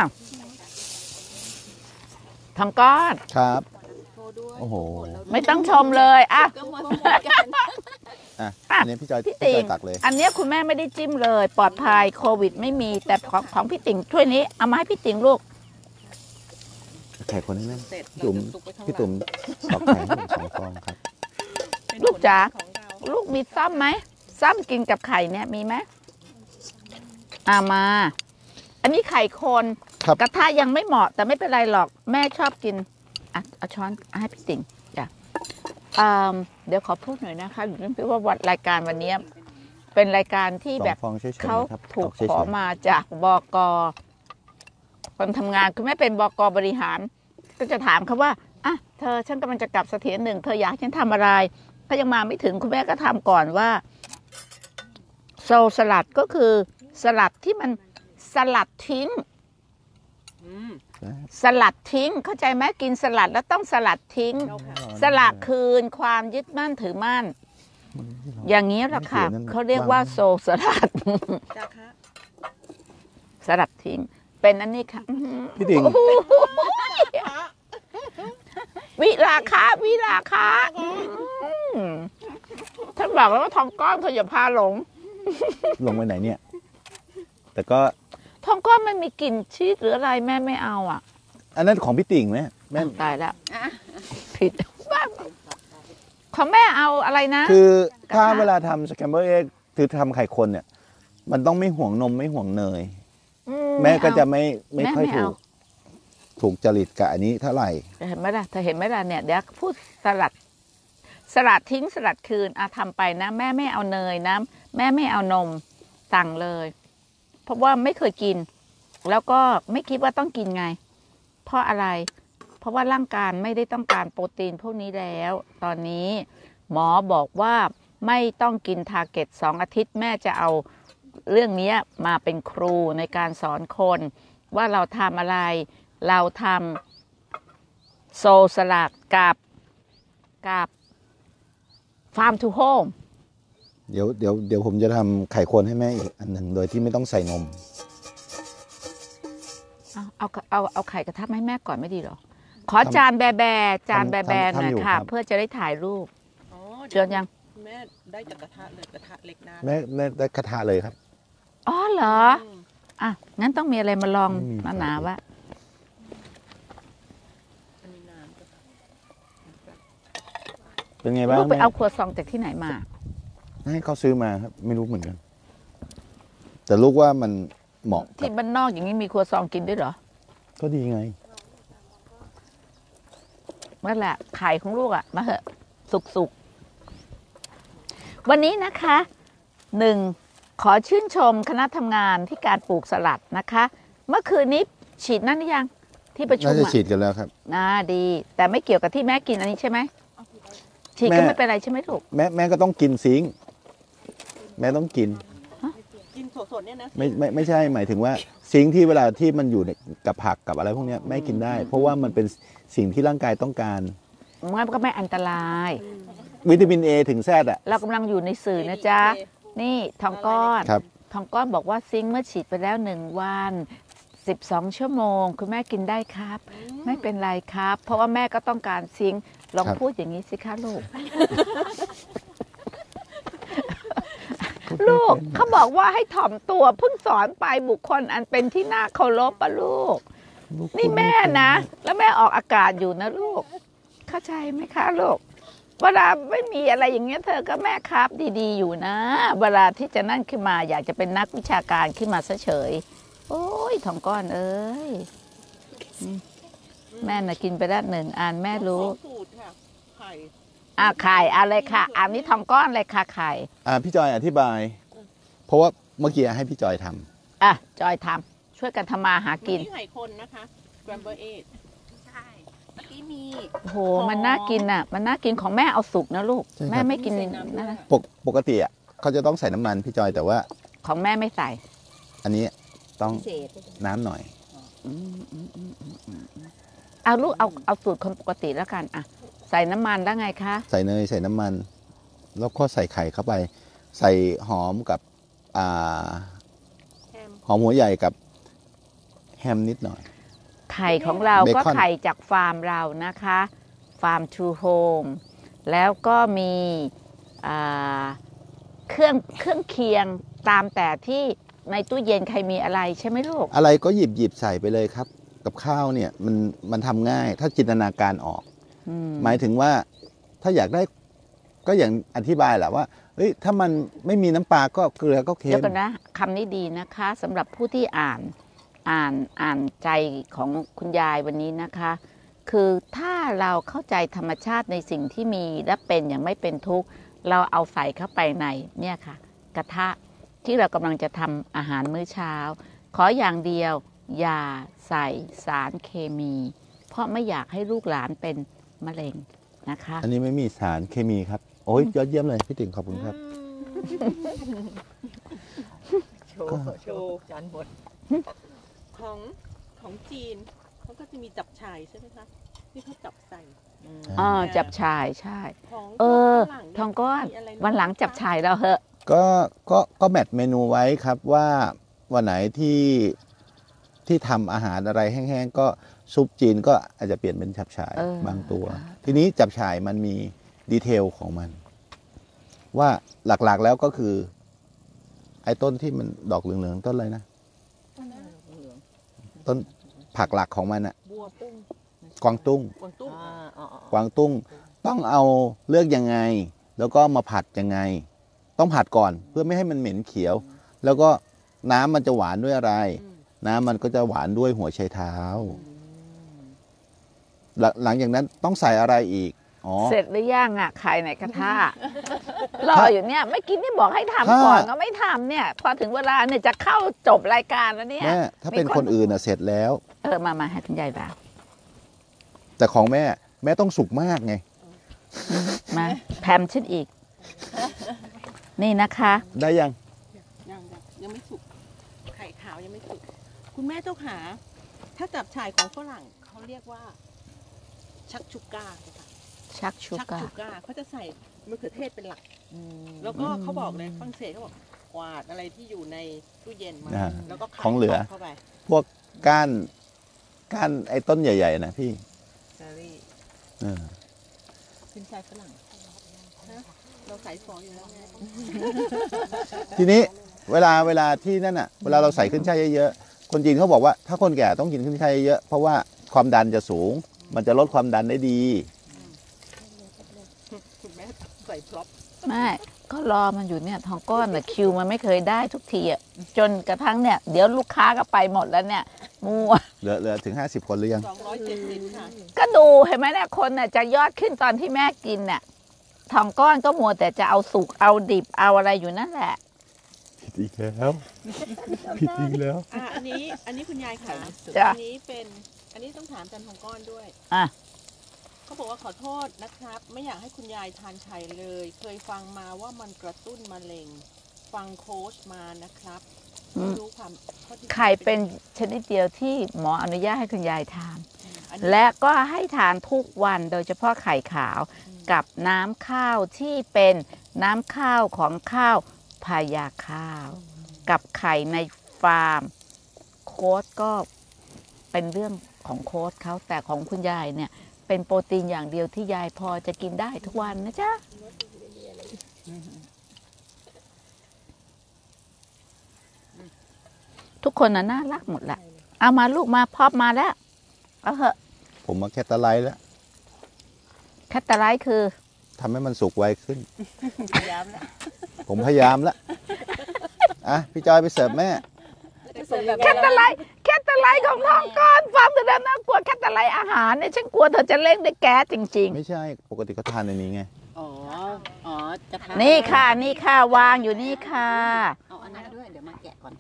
A: ทองก้อน
D: ครับ
B: โชว์ด้วย
D: โอ้โห
A: ไม่ต้องชมเลยอ่ะ
E: ก็หมดกัน
D: อ่ะอันนี้พี่จอย
A: พี่ติ๋ง
D: ตักเลย
A: อันเนี้ยคุณแม่ไม่ได้จิ้มเลย ปลอดภัยโควิดไม่มีแต่ของพี่ติ๋งถ้วยนี้เอามาให้พี่ติ๋งลูก
D: ข่คนให้แม่
B: เสร็จ
D: พี่ตุ๋ม
B: เราจะซุกไว้ข้างหลัง
D: พี่ตุ๋มตอกไข่ให้ผม2 ฟองครับ
B: เป็น
A: ลูกจ๋า
B: ผลงนของเรา
A: ลูกมีซ้ำไหมซ้ำกินกับไข่เนี่ยมีไหมมา อันนี้ไข่คน
D: ครับ
A: กระทะยังไม่เหมาะแต่ไม่เป็นไรหรอกแม่ชอบกินเอาช้อนให้พี่ติ่งจ้ะเดี๋ยวขอพูดหน่อยนะคะอยู่ที่ว่าวัดรายการวันนี้เป็นรายการที่แบบ
D: 2 ฟองช่วยๆ
A: เขา
D: นะครับ
A: ถูก
D: ตอ
A: ขอ
D: เฉยๆ
A: มาจากบกคนทำงานคือแม่เป็นบกบริหาร ก็จะถามเขาว่าเธอฉันกำลังจะกลับเสถียรหนึ่งเธออยากให้ฉันทำอะไรถ้ายังมาไม่ถึงคุณแม่ก็ทำก่อนว่าโซลสลัดก็คือสลัดที่มันสลัดทิ้ง
B: อืม
A: สลัดทิ้งเข้าใจไหมกินสลัดแล้วต้องสลัดทิ้ง
B: เจ้าค่ะ
A: สลัดคืนความยึดมั่นถือมั่น อย่างนี้แหละค่ะ
D: นั่น
A: เขาเรียกว่าโซลสลัด
B: เจ้าค่ะ
A: สลัดทิ้ง เป็นอันนี้ค่ะ
D: พี่ติ่ง
A: วิราคะท่านบอกแล้วว่าทองก้อนเธออย่าพาหลง
D: ลงไปไหนเนี่ย แต่ก็
A: ทองก้อนไม่มีกลิ่นชีสหรืออะไรแม่ไม่เอาอ่ะ
D: อันนั้นของพี่ติ่งไหมแม่
A: ตายแล้วผิดบ้างของแม่เอาอะไรนะ
D: คือถ้าเวลาทำสแคมเบอร์เอ็กคือทำไข่คนเนี่ย มันต้องไม่ห่วงนมไม่ห่วงเนย แม่ก็จะไม่ค่อยถูกจริตกับอันนี้เท่าไหร่
A: เห็นไหมล่ะเธอเห็นไหมล่ะเนี่ยเดี๋ยวพูดสลัดทิ้งสลัดคืนทำไปนะแม่ไม่เอาเนยนะแม่ไม่เอานมสั่งเลย เพราะว่าไม่เคยกิน แล้วก็ไม่คิดว่าต้องกินไง เพราะอะไร เพราะว่าร่างกายไม่ได้ต้องการโปรตีนพวกนี้แล้ว ตอนนี้หมอบอกว่าไม่ต้องกินทาร์เก็ต2 อาทิตย์แม่จะเอาเรื่องนี้มาเป็นครูในการสอนคน ว่าเราทำอะไรเราทำโซลสลัดกับฟาร์มทูโฮม
D: เดี๋ยวผมจะทำไข่คนให้แม่อีกอันหนึ่งโดยที่ไม่ต้องใส่นม
A: เอาไข่กระทะมาให้แม่ก่อนไม่ดีหรอ ขอจานแบหน่อยค่ะ เพื่อจะได้ถ่ายรูป
B: อ๋อ
A: เชิญยัง
B: คุณแม่ได้จากกระทะเลยกระทะเล็กนะ
D: แม่ได้กระทะเลยครับ
A: อ๋อเหรอ
B: ม
A: งั้นต้องมีอะไรมาลอง
D: อืม
A: หนาๆวะ
B: อันนี้น้ำเจ้าค่ะ
D: เป็นไงบ้าง
A: ลูกไป
D: แม่
A: เอาครัวซองจากที่ไหนมา
D: ให้เขาซื้อมาครับ ไม่รู้เหมือนกัน แต่ลูกว่ามันเหมาะกับ
A: ที่บ้านนอกอย่างนี้มีครัวซองกินด้วยเหรอ
D: ก็ดีไง
A: นั่นแหละไข่ของลูกมาเหอะสุกๆ วันนี้นะคะขอชื่นชมคณะทำงานที่การปลูกสลัดนะคะ เมื่อคืนนี้ฉีดนั่นหรือยังที่ประชุ
D: น่าม จะฉี
A: อะ
D: ดกันแล้วครับ
A: ดี แต่ไม่เกี่ยวกับที่แม่กินอันนี้ใช่ไหมฉีดก็ไม่เป็นไรใช่ไหมลูก
D: แม่ก็ต้องกินซิงค์แม่ต้องกิน
B: กินสดๆเนี่ยนะ
D: ไม่ใช่หมายถึงว่าซิงค์ที่เวลาที่มันอยู่กับผักกับอะไรพวกเนี้ยแม่กินได้ เพราะว่ามันเป็นสิ่งที่ร่างกายต้องการ
A: มันก็ไม่อันตราย
D: วิตามินเอถึงแซดอ่ะ
A: เรากำลังอยู่ในสื่อนะจ๊ะ นี่ทองก้อน
D: ครับ
A: ทองก้อนบอกว่าซิงค์เมื่อฉีดไปแล้ว1 วัน12 ชั่วโมงคุณแม่กินได้ครับ ไม่เป็นไรครับ เพราะว่าแม่ก็ต้องการซิงค์ลองพูดอย่างนี้สิคะลูก ลูกเขาบอกว่าให้ถ่อมตัวเพิ่งสอนไปบุคคลอันเป็นที่น่าเคารพปะลูก นี่แม่นะ แล้วแม่ออกอากาศอยู่นะลูก เข้าใจไหมคะลูก เวลาไม่มีอะไรอย่างเงี้ยเธอก็แม่ครับดีๆอยู่นะ เวลาที่จะนั่นขึ้นมาอยากจะเป็นนักวิชาการขึ้นมาเฉยๆโอ้ยทองก้อนเอ้ยแม่น่ะกินไปแล้ว1 อันแม่รู้
B: สองสูตรค่ะ ไข่
A: ไข่อะไรค่ะ อันนี้ทองก้อนเลยค่ะไข่
D: พี่จอยอธิบาย เพราะว่าเมื่อกี้ให้พี่จอยทำ
A: จอยทำช่วยกันทำมาหากิน
B: ไข่คนนะคะแกรมเบอร์เอท
E: ใช่เมื่อกี้มี
A: โอ้โหมันน่ากินอ่ะ มันน่ากินของแม่เอาสุกนะลูก
D: ใช่ครับ
A: แม่ไม่กิน
B: ใส่น้ำด้วย
A: นะ
D: ปกติอ่ะเขาจะต้องใส่น้ำมันพี่จอยแต่ว่า
A: ของแม่ไม่ใส่
D: อันนี้ต้อง
E: เศษ
D: น้ำหน่อย
A: เอาลูกเอาสูตรคนปกติแล้วกันใส่น้ำมันแล้วไงคะ
D: ใส่เนยใส่น้ำมัน แล้วก็ใส่ไข่เข้าไป ใส่หอมกับ
B: แฮม
D: หอมหัวใหญ่กับแฮมนิดหน่อย
A: ไข่ของเรา
D: เบคอน
A: ก็ไข่จากฟาร์มเรานะคะฟาร์มทูโฮมแล้วก็มีเครื่องเคียงตามแต่ที่ในตู้เย็นใครมีอะไรใช่ไหมลูก
D: อะไรก็หยิบใส่ไปเลยครับกับข้าวเนี่ยมันทำง่ายถ้าจินตนาการออก
A: อืม
D: หมายถึงว่าถ้าอยากได้ก็อย่างอธิบายแหละว่าเฮ้ยถ้ามันไม่มีน้ำปลาก็เกลือก็เค็
A: เดี๋ย
D: ม
A: วกันนะคำนี้ดีนะคะสำหรับผู้ที่อ่านใจของคุณยายวันนี้นะคะ คือถ้าเราเข้าใจธรรมชาติในสิ่งที่มีและเป็นอย่างไม่เป็นทุกข์เราเอาใส่เข้าไปในเนี่ยค่ะ กระทะที่เรากำลังจะทำอาหารมื้อเช้า ขออย่างเดียวอย่าใส่สารเคมี เพราะไม่อยากให้ลูกหลานเป็นมะเร็งนะคะ
D: อันนี้ไม่มีสารเคมีครับโอ้ยยอดเยี่ยมเลยพี่ติ๋งขอบคุณครับ
E: โชว์จานหมด
B: ของจีนเขาก็จะมีจับฉ่ายใช่ไหมคะที่เขาจับใส่
A: จับชายใช่
B: ของ
A: ท
B: ฝรั่
A: องก้อน
B: มีะไร
A: วันหลังจับชายเราเหอะ
D: ก็แมทเมนูไว้ครับว่าวันไหนที่ทำอาหารอะไรแห้งๆก็ซุปจีนก็อาจจะเปลี่ยนเป็นจับฉ่าย
A: เออบ
D: างตัว ทีนี้จับฉ่ายมันมีดีเทลของมัน ว่าหลักๆแล้วก็คือ ไอ้ต้นที่มันดอกเหลืองๆต้นอะไรนะต้นผักหลักของมันอะ
B: บัวปุ้ง
D: กวางตุ้ง
B: กวางตุ้ง
D: กวางตุ้งต้องเอาเลือกยังไง แล้วก็มาผัดยังไง ต้องผัดก่อนเพื่อไม่ให้มันเหม็นเขียว แล้วก็น้ำมันจะหวานด้วยอะไร น้ำมันก็จะหวานด้วยหัวไชเท้า หลังจากนั้นต้องใส่อะไรอีกอ๋อ
A: เสร็จหรือยังอ่ะไข่ในกระทะ รออยู่เนี่ยไม่กินนี่บอกให้ทำก่อนก็ไม่ทำเนี่ย พอถึงเวลาเนี่ยจะเข้าจบรายการแล้วเนี่ย
D: แม่ถ้าเป็นคนอื่นน่ะเสร็จแล้ว
A: มาให้คุณยายบ่าว
D: แต่ของแม่ต้องสุกมากไง
A: มาแพมชิ้นอีก นี่นะคะ
D: ได้ยัง
B: ยังไม่สุกไข่ขาวยังไม่สุกคุณแม่เจ้าขาถ้าจับฉ่ายของฝรั่งเขาเรียกว่า ชักชูก้าค่ะ
A: ชักชู
B: ชัก
A: กา
B: ชูก้าเขาจะใส่มะเขือเทศเป็นหลัก แล้วก็เขาบอกเลยฝรั่งเศสเขาบอกกวาดอะไรที่อยู่ในตู้เย็นมา
D: อ่า
B: แล้วก็ขัด
D: ของเหลือ
B: เข้าไป
D: พวกก้านไอ้ต้นใหญ่ๆนะพี่
B: เซอรี่
D: เออ
E: ขึ้นชายฝรั่ง
B: เราใส่ฟองอยู่แล้วไง
D: ทีนี้เวลาที่นั่นอ่ะเวลาเราใส่ขึ้นช่ายเยอะๆคนจีนเขาบอกว่าถ้าคนแก่ต้องกินขึ้นช่ายเยอะๆเพราะว่าความดันจะสูง มันจะลดความดันได้ดี
B: คุณแม่ใส่พร็อพ
A: ไม่ก็รอมันอยู่เนี่ยทองก้อนน่ะคิวมันไม่เคยได้ทุกทีอ่ะจนกระทั่งเนี่ย เดี๋ยวลูกค้าก็ไปหมดแล้วเนี่ยมัว
D: เหลือถึง 50 คนหรือยัง
B: 270 ค่ะ
A: ก็ดูเห็นไหมเนี่ยคนน่ะจะยอดขึ้นตอนที่แม่กินเนี่ยทองก้อนก็มัวแต่จะเอาสุกเอาดิบเอาอะไรอยู่นั่นแหละ
D: ผิดอีกแล้วผิดอีกแล้ว
B: อันนี้คุณยายค่ะ
A: จ้ะ
B: อันนี้ต้องถามจันทองก้อนด้วย
A: อ่ะ
B: เขาบอกว่าขอโทษนะครับ ไม่อยากให้คุณยายทานไข่เลย เคยฟังมาว่ามันกระตุ้นมะเร็ง ฟังโค้ชมานะครับไม่รู้ความข้อที่จริง
A: ไข่เป็นชนิดเดียวที่หมออนุญาตให้คุณยายทาน
B: อันนี้
A: และก็ให้ทานทุกวันโดยเฉพาะไข่ขาวกับน้ำข้าวที่เป็นน้ำข้าวของข้าวพายาข้าว กับไข่ในฟาร์ม โค้ดก็เป็นเรื่องของโค้ดเขาแต่ของคุณยายเนี่ย เป็นโปรตีนอย่างเดียวที่ยายพอจะกินได้ทุกวันนะจ๊ะ ทุกคนน่ะน่ารักหมดแหละเอามาลูกมาพอบมาแล้ว เอาเหอะ
D: ผมมาแคตตาไลท์แล้ว
A: แคตตาไลท์คือ
D: ทำให้มันสุกไวขึ้น
B: พยายามแล้ว
D: ผมพยายามแล้วอ่ะพี่จอยไปเสิร์ฟแม่
A: แคตตาไลท์ของน้องก้อนฟังแต่แล้วน่ากลัวแคตตาไลท์อาหารเนี่ยฉันกลัวเธอจะเล่นด้วยแก๊สจริง
D: ไม่ใช่ปกติก็ทานในนี้ไง
E: อ๋อกระทะ
A: ๆ นี่ค่ะนี่ค่ะวางอยู่นี่ค่ะ
E: เอาอันนั้นด้วยเดี๋ยวมาแกะก่อน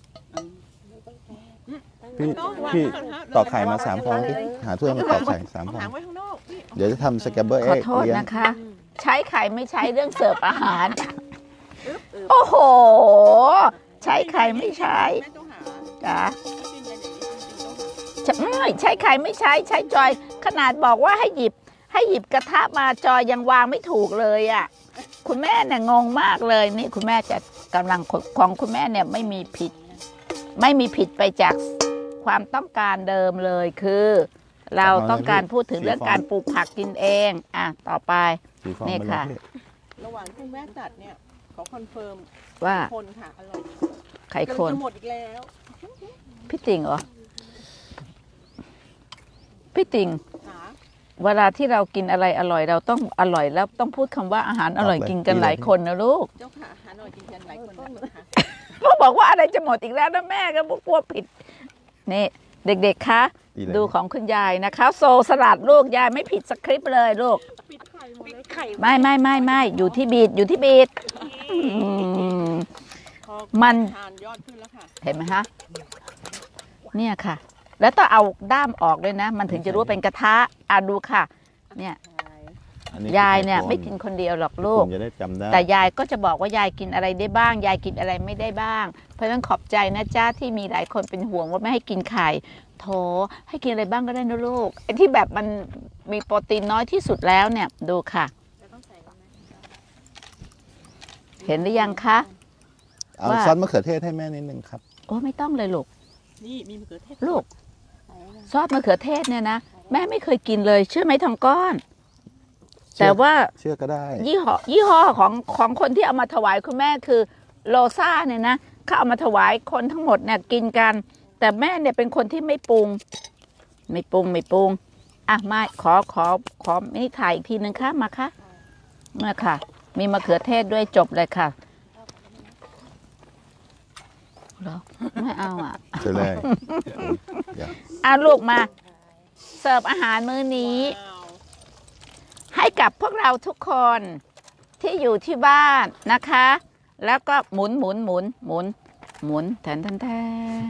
D: พี่ตอกไข่มา3 ฟองพี่หาถ้วยมาตอกไข่3 ฟอง
B: ถังไว้ข้างนอกนี่
D: เดี๋ยวจะทำสแกมเบอร์
A: ข
D: เอ็
A: อก โทษ
D: เลี้ยง
A: นะคะ ใช้ไข่ไม่ใช้เรื่องเสิร์ฟอาหาร โอ้โห ใช้ไข่ไม่ใช้
B: แม่ต้องหา
A: จ้ะ
B: ถ้าเป็นอย่างนี้จริงๆต้องหา
A: ไม่ใช้ไข่ไม่ใช้ใช้จอย ขนาดบอกว่าให้หยิบกระทะมาจอยยังวางไม่ถูกเลยอ่ะ คุณแม่เนี่ยงงมากเลยนี่คุณแม่จะกำลังของคุณแม่เนี่ยไม่มีผิดไปจากความต้องการเดิมเลยคือ เราต้องการพูดถึงเรื่องการปลูกผักกินเองอ่ะต่อไป
D: 4 ฟอง
A: นี่
D: ไปเลย
A: ค่ะ
D: พี่
B: ระหว่างที่แม่จัดเนี่ยขอคอนเฟิร์ม
A: ว่า
B: คนค่ะอร่อย
A: ไข่คน
B: จะหมดอีกแล้ว
A: พี่ติ่งเหรอพี่ติ่ง
B: หา
A: เวลาที่เรากินอะไรอร่อยเราต้องอร่อยแล้วต้องพูดคำว่าอาหารอร่อยกินกันหลายคนนะลูก
B: เจ้าค่ะหาหน่อยกินกันหลายคนนะคะ
A: ก็บอกว่าอะไรจะหมดอีกแล้วนะแม่ก็กลัวผิดนี่เด็กๆคะดูของคุณยายนะคะโซสลัดลูกยายไม่ผิดสคริปต์เลยลูก
B: ปิดไข่หมดเลยไข่
A: ไม่อยู่ที่บีดอยู่ที่บีดอืมมัน
B: ทานยอดขึ้นแล้วค่ะ
A: เห็นไหมคะเนี่ยค่ะ แล้วต้องเอาด้ามออกด้วยนะ มันถึงจะรู้ว่าเป็นกระทะดูค่ะ เนี่ย
D: อันนี้
A: ยายเนี่ย
D: คือ
A: ไม่กินคนเดียวหรอกลู
D: ผ
A: ก
D: มจะได้จำได้
A: แต่ยายก็จะบอกว่ายายกินอะไรได้บ้าง ยายกินอะไรไม่ได้บ้าง เพราะฉะนั้นขอบใจนะจ้าที่มีหลายคนเป็นห่วงว่าไม่ให้กินไข่โถให้กินอะไรบ้างก็ได้นะลูกไอ้ที่แบบมันมีโปรตีนน้อยที่สุดแล้วเนี่ยดูค่ะ เห็นหรือยังคะ
D: เอา
A: ว่า
D: ซอสมะเขือเทศให้แม่นิดนึงครับ
A: โอ้ไม่ต้องเลยลูก
B: นี่มีมะเขือเทศ
A: ลูกซอสมะเขือเทศเนี่ยนะแม่ไม่เคยกินเลยเชื่อไหมทองก้อน แต่ว่า
D: เชื่อก็ได้
A: ยี่ห้อของคนที่เอามาถวายคุณแม่คือโลซ่าเนี่ยนะเขาเอามาถวายคนทั้งหมดเนี่ยกินกัน แต่แม่เนี่ยเป็นคนที่ไม่ปรุงอ่ะมาขอนี่ถ่ายอีกทีนึงค่ะมาค่ะมาค่ะ มีมะเขือเทศด้วยจบเลยค่ะเหรอไม่เอาอ่ะ
D: เชื่อเลย
A: ลูกมาเสิร์ฟอาหารมื้อนี้
B: ว้าว
A: ให้กับพวกเราทุกคนที่อยู่ที่บ้านนะคะ แล้วก็หมุนแทน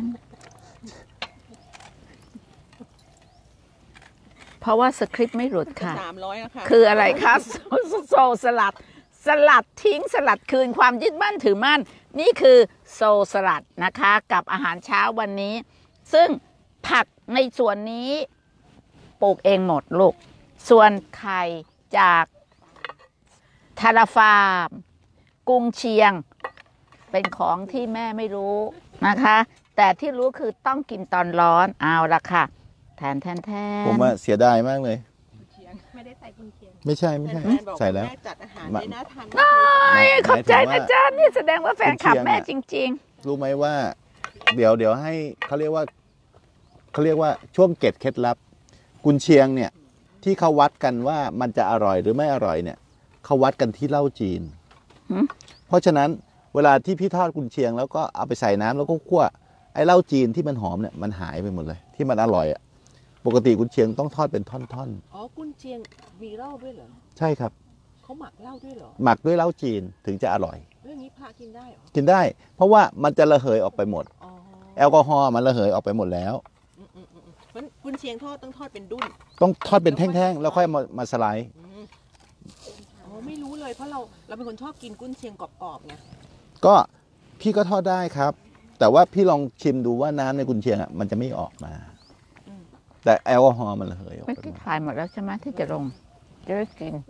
A: เพราะว่าสคริปต์ไม่หลุดค่ะ
B: 300แล้วค่ะ
A: คืออะไรคะโซสลัดทิ้งสลัดคืนความยึดมั่นถือมั่น นี่คือโซสลัดนะคะกับอาหารเช้าวันนี้ ซึ่งผักในส่วนนี้ปลูกเองหมดลูก ส่วนไข่จากทาราฟาร์มกุ้งเชียง เป็นของที่แม่ไม่รู้นะคะ แต่ที่รู้คือต้องกินตอนร้อนเอาละค่ะแทน
D: ผมว่าเสียดายมากเลย
B: ไม่ได้ใส่กุนเชียง
D: ไม่ใช่
B: แฟนๆบอก
D: ใส่แล้ว
B: แม่จัดอาหาร
D: มา
B: ได้น่าทาน
A: น้อยขอบใจ
D: หมายถึงว่า
A: นะจ๊ะนี่แสดงว่าแฟนคลับ
D: กุนเชียง
A: แม่
D: อะ
A: จริง
D: รู้ไหมว่า เดี๋ยวให้เขาเรียกว่าช่วงเกร็ดเคล็ดลับ กุนเชียงเนี่ย ที่เขาวัดกันว่ามันจะอร่อยหรือไม่อร่อยเนี่ยเขาวัดกันที่เหล้าจีน เพราะฉะนั้นเวลาที่พี่ทอดกุนเชียงแล้วก็เอาไปใส่น้ำแล้วก็คั่วไอ้เหล้าจีนที่มันหอมเนี่ยมันหายไปหมดเลย ที่มันอร่อยอ่ะปกติกุนเชียงต้องทอดเป็นท่อน
B: อ๋อกุนเชียงมีเหล้าด้วยเหรอ
D: ๆใช่ครับ
B: เขาหมักเหล้าด้วยเหรอ
D: หมักด้วยเหล้าจีนถึงจะอร่อย
B: เรื่องนี้พากินได้เหรอ
D: กินได้ เพราะว่ามันจะระเหยออกไปหมด
B: อ๋อ
D: แอลกอฮอล์มันระเหยออกไปหมดแล้ว
B: มันกุนเชียงทอดต้องทอดเป็นดุ้น
D: ต้องทอดเป็นแท่งๆแล้วค่อยมาสไลด์
B: อ๋อไม่รู้เลยเพราะเราเป็นคนชอบกินกุนเชียงกรอบๆไง
D: ก็พี่ก็ทอดได้ครับ แต่ว่าพี่ลองชิมดูว่าน้ำในกุนเชียงอ่ะมันจะไม่ออกมา แต่แอลกอฮอล์มันระเหยออก
A: ๆ ไม่
D: ไป
A: กี่
D: หมด
A: ถ่ายหมดแล้วใช่ไหมที่จะลงจะได้กิน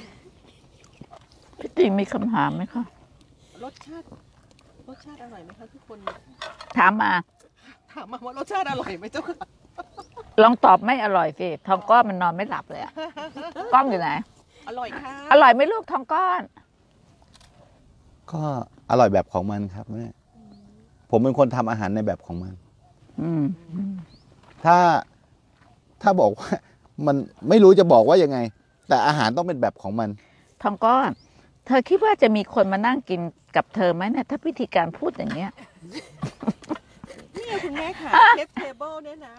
A: พี่ติมีคำถามไหมคะ
B: รสชาติอร่อยไหมคะทุกคน
A: ถามมา
B: ถามมาว่ารสชาติอร่อยไหมเจ้าค่ะ
A: ลองตอบไม่อร่อยสิทองก้อนมันนอนไม่หลับเลยอะกล้องอยู่ไหน
B: อร่อยค่ะ
A: อร่อยไหมลูกทองก้อน
D: ก็อร่อยแบบของมันครับแม่ผมเป็นคนทำอาหารในแบบของมัน
A: อืม
D: ถ้าบอกว่ามันไม่รู้จะบอกว่ายังไง แต่อาหารต้องเป็นแบบของมัน
A: ทองก้อน เธอคิดว่าจะมีคนมานั่งกินกับเธอไหมเนี่ยถ้าวิธีการพูดอย่างเงี้ย
B: นี่คุณแม่ค่ะเชฟเทเบิลเนี่ยนะ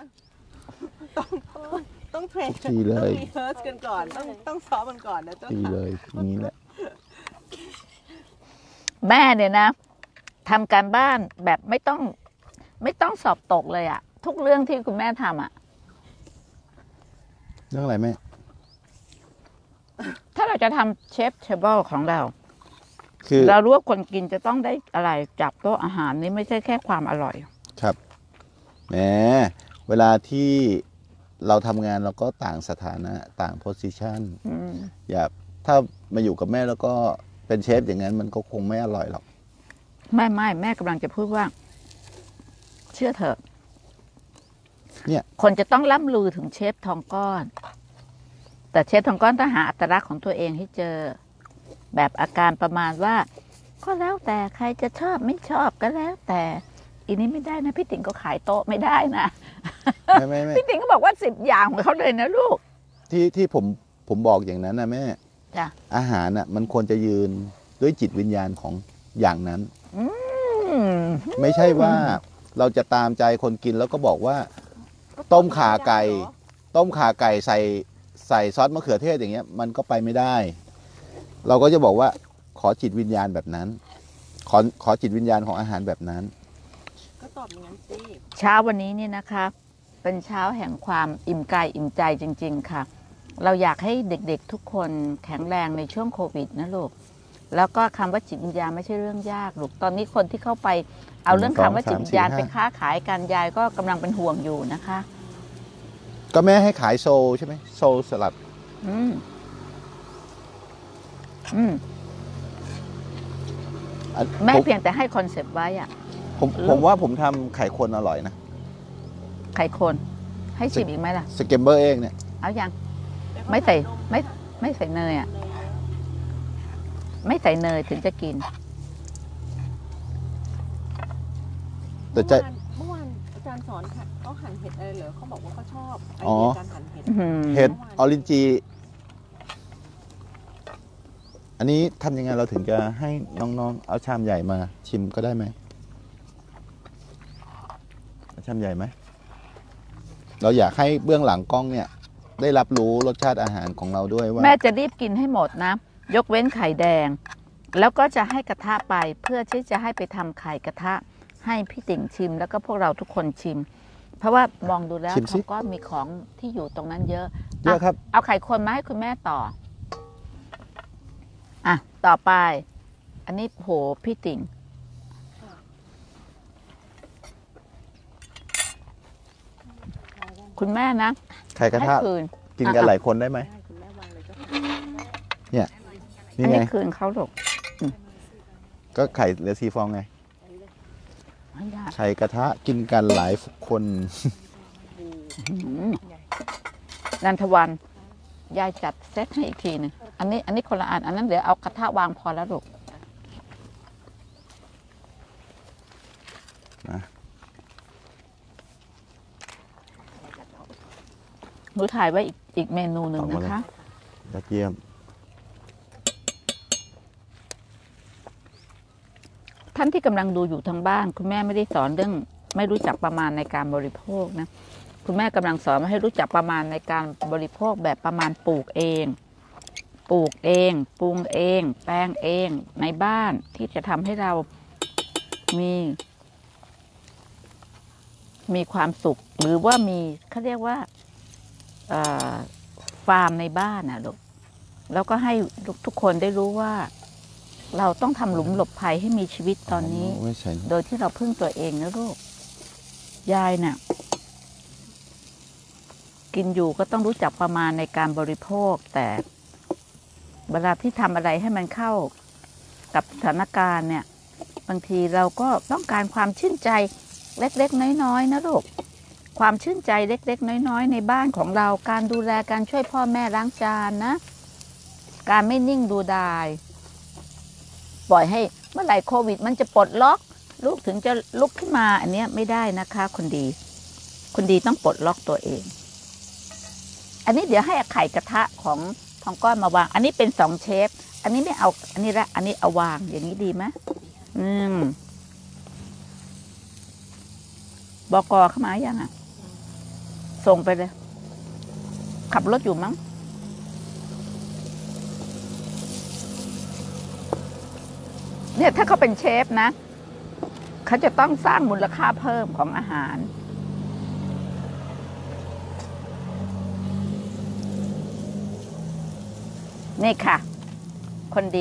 B: ต้องเทรน
D: ดีเลย
B: ต้องรีเฮิร์สกันก่อนต้องซ้อมกันก่อนนะเจ้า
D: ดี
B: ค่ะ
D: เลยอย่างนี้แหละ
A: แม่เนี่ยนะทำการบ้านแบบไม่ต้องสอบตกเลยอะทุกเรื่องที่คุณแม่ทำอะ
D: เรื่องอะไรแม่
A: ถ้าเราจะทำเชฟเทเบิลของเรา
D: คือ
A: เรารู้ว่าคนกินจะต้องได้อะไรจับโต๊ะอาหารนี่ไม่ใช่แค่ความอร่อย
D: ครับแหมเวลาที่เราทำงานเราก็ต่างสถานะต่างโพสิชัน
A: อืม
D: อย่าถ้ามาอยู่กับแม่แล้วก็เป็นเชฟอย่างนั้นมันก็คงไม่อร่อยหรอก
A: ไม่แม่กำลังจะพูดว่า เชื่อเถอะ
D: เนี่ย
A: คนจะต้องล่ำลือถึงเชฟทองก้อน แต่เชฟทองก้อนต้องหาอัตลักษณ์ของตัวเองให้เจอ แบบอาการประมาณว่า ก็แล้วแต่ใครจะชอบไม่ชอบก็แล้วแต่อีนี้ไม่ได้นะพี่ติ๋งก็ขายโต๊ะไม่ได้นะ
D: ไม่
A: พี่ติ๋งก็บอกว่า10 อย่างของเขาเลยนะลูก
D: ที่ผมบอกอย่างนั้นนะแม่
A: จ้ะ
D: อาหารน่ะมันควรจะยืนด้วยจิตวิญญาณของอย่างนั้น
A: อืม
D: ไม่ใช่ว่าเราจะตามใจคนกินแล้วก็บอกว่า ต้มข่าไก่ ต้มข่าไก่ใส่ซอสมะเขือเทศอย่างเงี้ยมันก็ไปไม่ได้ เราก็จะบอกว่าขอจิตวิญญาณแบบนั้น ขอจิตวิญญาณของอาหารแบบนั้น
B: ก็ตอบอย่างนั้นสิ
A: เช้าวันนี้เนี่ยนะคะ เป็นเช้าแห่งความอิ่มกายอิ่มใจจริง ๆ ค่ะ เราอยากให้เด็กๆทุกคนแข็งแรงในช่วงโควิดนะลูกแล้วก็คำว่าจิตวิญญาณไม่ใช่เรื่องยากลูกตอนนี้คนที่เข้าไปเอาเรื่องคำว่าจิตวิญญาณไปค้าขายกันยายก็กำลังเป็นห่วงอยู่นะคะ
D: ก็แม่ให้ขายโซลใช่ไหมโซลสลัด
A: อืมอืม
D: อัน
A: แม่
D: ผม
A: เพียงแต่ให้คอนเซปต์ไว้อะ
D: ผมว่าผมทำไข่คนอร่อยนะ
A: ไข่คนให้ชิมอีกไหมล่ะ
D: สเกมเบอร์เองเนี่ย
A: เอายังไม่ใส่ไม่ใส่เนยอ่ะไม่ใส่เนยถึงจะกิน
D: แต่จะ
B: เมื่อวานอาจารย์สอนค่ะเขาหั่นเห็ดอะไรเหรอเขาบอกว่าเขาชอบไอ
D: อ๋อ
B: เดียการหั่นเห็ด
A: อื้อหือ
D: เห็ดออรินจี อันนี้ทำยังไงเราถึงจะให้น้องๆ เอาชามใหญ่มาชิมก็ได้ไหมเอาชามใหญ่ไหม เราอยากให้เบื้องหลังกล้องเนี่ย ได้รับรู้รสชาติอาหารของเราด้วยว่า
A: แม่จะรีบกินให้หมดนะ ยกเว้นไข่แดง แล้วก็จะให้กระทะไปเพื่อที่จะให้ไปทำไข่กระทะ ให้พี่ติ๋งชิม แล้วก็พวกเราทุกคนชิม เพราะว่ามองดูแล้ว
D: ชิมสิ
A: เขาก็มีของที่อยู่ตรงนั้นเยอะ
D: เยอะครับ
A: เอาไข่คนมาให้คุณแม่ต่ออ่ะต่อไป อันนี้โหพี่ติ๋งคุณแม่นะ
D: ไข่กระ
A: ให้
D: ทะ
A: คืน
D: กินกันหลายคนได้ไหม
B: ได้คุณแม่วางเลยก็
D: เนี่ย
A: อั
D: นี่
A: น
D: ไง
A: นี้คืนเขาหรอก
D: ก็ไข่เหลือ4 ฟองไง
A: ไม่ได้
D: ไข่กระทะกินกันหลายคน
A: นันทวันยายจัดเซตให้อีกทีหนึงอันนี้คนละอันอันนั้นเดี๋ยวเอากระทะวางพอแล้วลูก
D: นะ
A: หนูถ่ายไว้อีกเมนูหนึ่งนะคะ
D: ยอดเยี่ยม
A: ท่านที่กำลังดูอยู่ทางบ้าน คุณแม่ไม่ได้สอนเรื่องไม่รู้จักประมาณในการบริโภคนะคุณแม่กำลังสอนให้รู้จักประมาณในการบริโภคแบบประมาณปลูกเองปรุงเอง แปลงเองในบ้านที่จะทำให้เรามีความสุข หรือว่ามีเขาเรียกว่าฟาร์มในบ้านนะลูกแล้วก็ให้ทุกคนได้รู้ว่า เราต้องทำหลุมหลบภัยให้มีชีวิตตอนนี้
D: ไม่ใช่
A: โดยที่เราพึ่งตัวเองนะลูก ยายน่ะ กินอยู่ก็ต้องรู้จักประมาณในการบริโภค แต่เวลาที่ทำอะไรให้มันเข้ากับสถานการณ์เนี่ย บางทีเราก็ต้องการความชื่นใจเล็กๆน้อยๆนะลูก ความชื่นใจเล็กๆน้อยๆในบ้านของเรา การดูแลการช่วยพ่อแม่ล้างจานนะ การไม่นิ่งดูดาย ปล่อยให้เมื่อไหร่โควิดมันจะปลดล็อกลูกถึงจะลุกขึ้นมาอันเนี้ยไม่ได้นะคะคนดีต้องปลดล็อกตัวเอง อันนี้เดี๋ยวให้ไข่กระทะของทองก้อนมาวาง อันนี้เป็น2 เชฟ อันนี้ไม่เอาอันนี้ละอันนี้เอาวางอย่างนี้ดีไหมบก.เข้ามายังอ่ะส่งไปเลย ขับรถอยู่มั้งเนี่ยถ้าเขาเป็นเชฟนะเขาจะต้องสร้างมูลค่าเพิ่มของอาหารนี่ค่ะ คนดี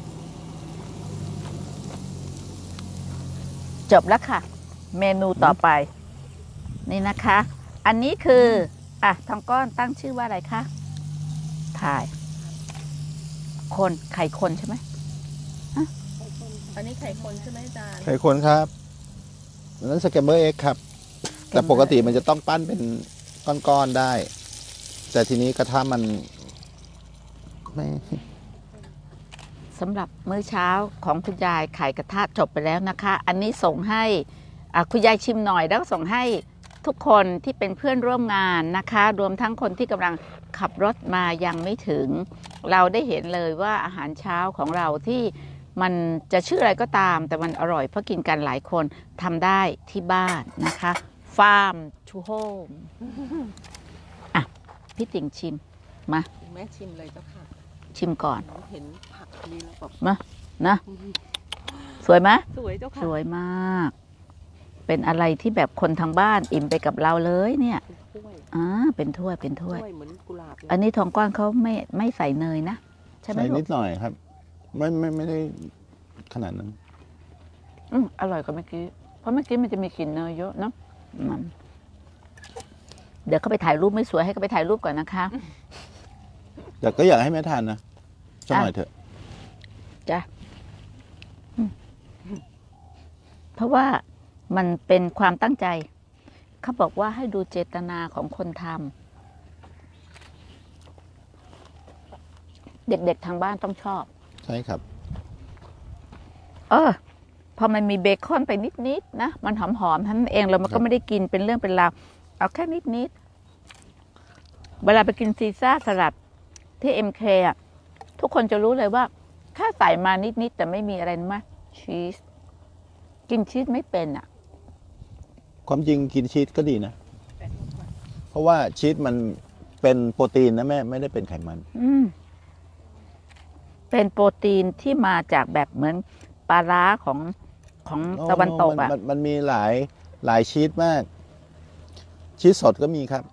A: จบแล้วค่ะ เมนูต่อไป นี่นะคะ อันนี้คือทองก้อนตั้งชื่อว่าอะไรคะถ่ายไข่คนใช่ไหม
B: อันนี้ไข่คนใช่ไหมอาจารย์
D: ไข่คนครับนั้นสแกมเบอร์เอ็กครับ แต่ปกติมันจะต้องปั้นเป็นก้อนๆได้ แต่ทีนี้กระทะมันไม่
A: สำหรับมื้อเช้าของคุณยายไข่กระทะจบไปแล้วนะคะ อันนี้ส่งให้คุณยายชิมหน่อยแล้วก็ส่งให้ทุกคนที่เป็นเพื่อนร่วมงานนะคะ รวมทั้งคนที่กำลังขับรถมายังไม่ถึง เราได้เห็นเลยว่าอาหารเช้าของเราที่มันจะชื่ออะไรก็ตามแต่มันอร่อยเพราะกินกันหลายคนทำได้ที่บ้านนะคะ Farm to Home อ่ะพี่ติ่งชิมมา
B: คุณแม่ชิมเลยเจ้าค่ะ
A: ชิมก่อน
B: เห็นผักนี้แล้วแบบ
A: มานะสวยไหม
B: สวยเจ้าค่ะ
A: สวยมาก เป็นอะไรที่แบบคนทางบ้านอิ่มไปกับเราเลยเนี่ย
B: ถ้วย
A: เป็นถ้วยเป็นถ้วย
B: เหมือนกุหลาบเลย
A: อันนี้ทองก้อนเขาไม่ใส่เนยนะใช่ไหม
D: ใส่
A: ลู
D: นิ
A: ก
D: ดหน่อยครับ ไม่ได้ขนาดนั้น
A: อร่อยกว่าเมื่อกี้เพราะเมื่อกี้มันจะมีกลิ่นเนยเยอะเนาะเดี๋ยวเขาไปถ่ายรูปไม่สวยให้เขาไปถ่ายรูปก่อนนะคะ
D: แต่ก็อยากให้แม่ทานนะสักหน่อยเถอะ
A: จ้ะเพราะว่ามันเป็นความตั้งใจ เขาบอกว่าให้ดูเจตนาของคนทำเด็กๆทางบ้านต้องชอบ
D: ใช่ครับ
A: พอมันมีเบคอนไปนิดๆนะมันหอมๆท่านั้นเองแล้วมันก็ไม่ได้กินเป็นเรื่องเป็นราวเอาแค่นิดๆเวลาไปกินซีซ่าสลัดที่ MK อ่ะทุกคนจะรู้เลยว่าแค่ใส่มานิดๆแต่ไม่มีอะไรนะชีสกินชีสไม่เป็นอ่ะ
D: ความจริงกินชีสก็ดีนะ เพราะว่าชีสมันเป็นโปรตีนนะแม่ไม่ได้เป็นไขมัน
A: เป็นโปรตีนที่มาจากแบบเหมือนปลาร้าของตะวันตกอ่ะ
D: มันมีหลายชีสมาก ชีสสดก็มีครับ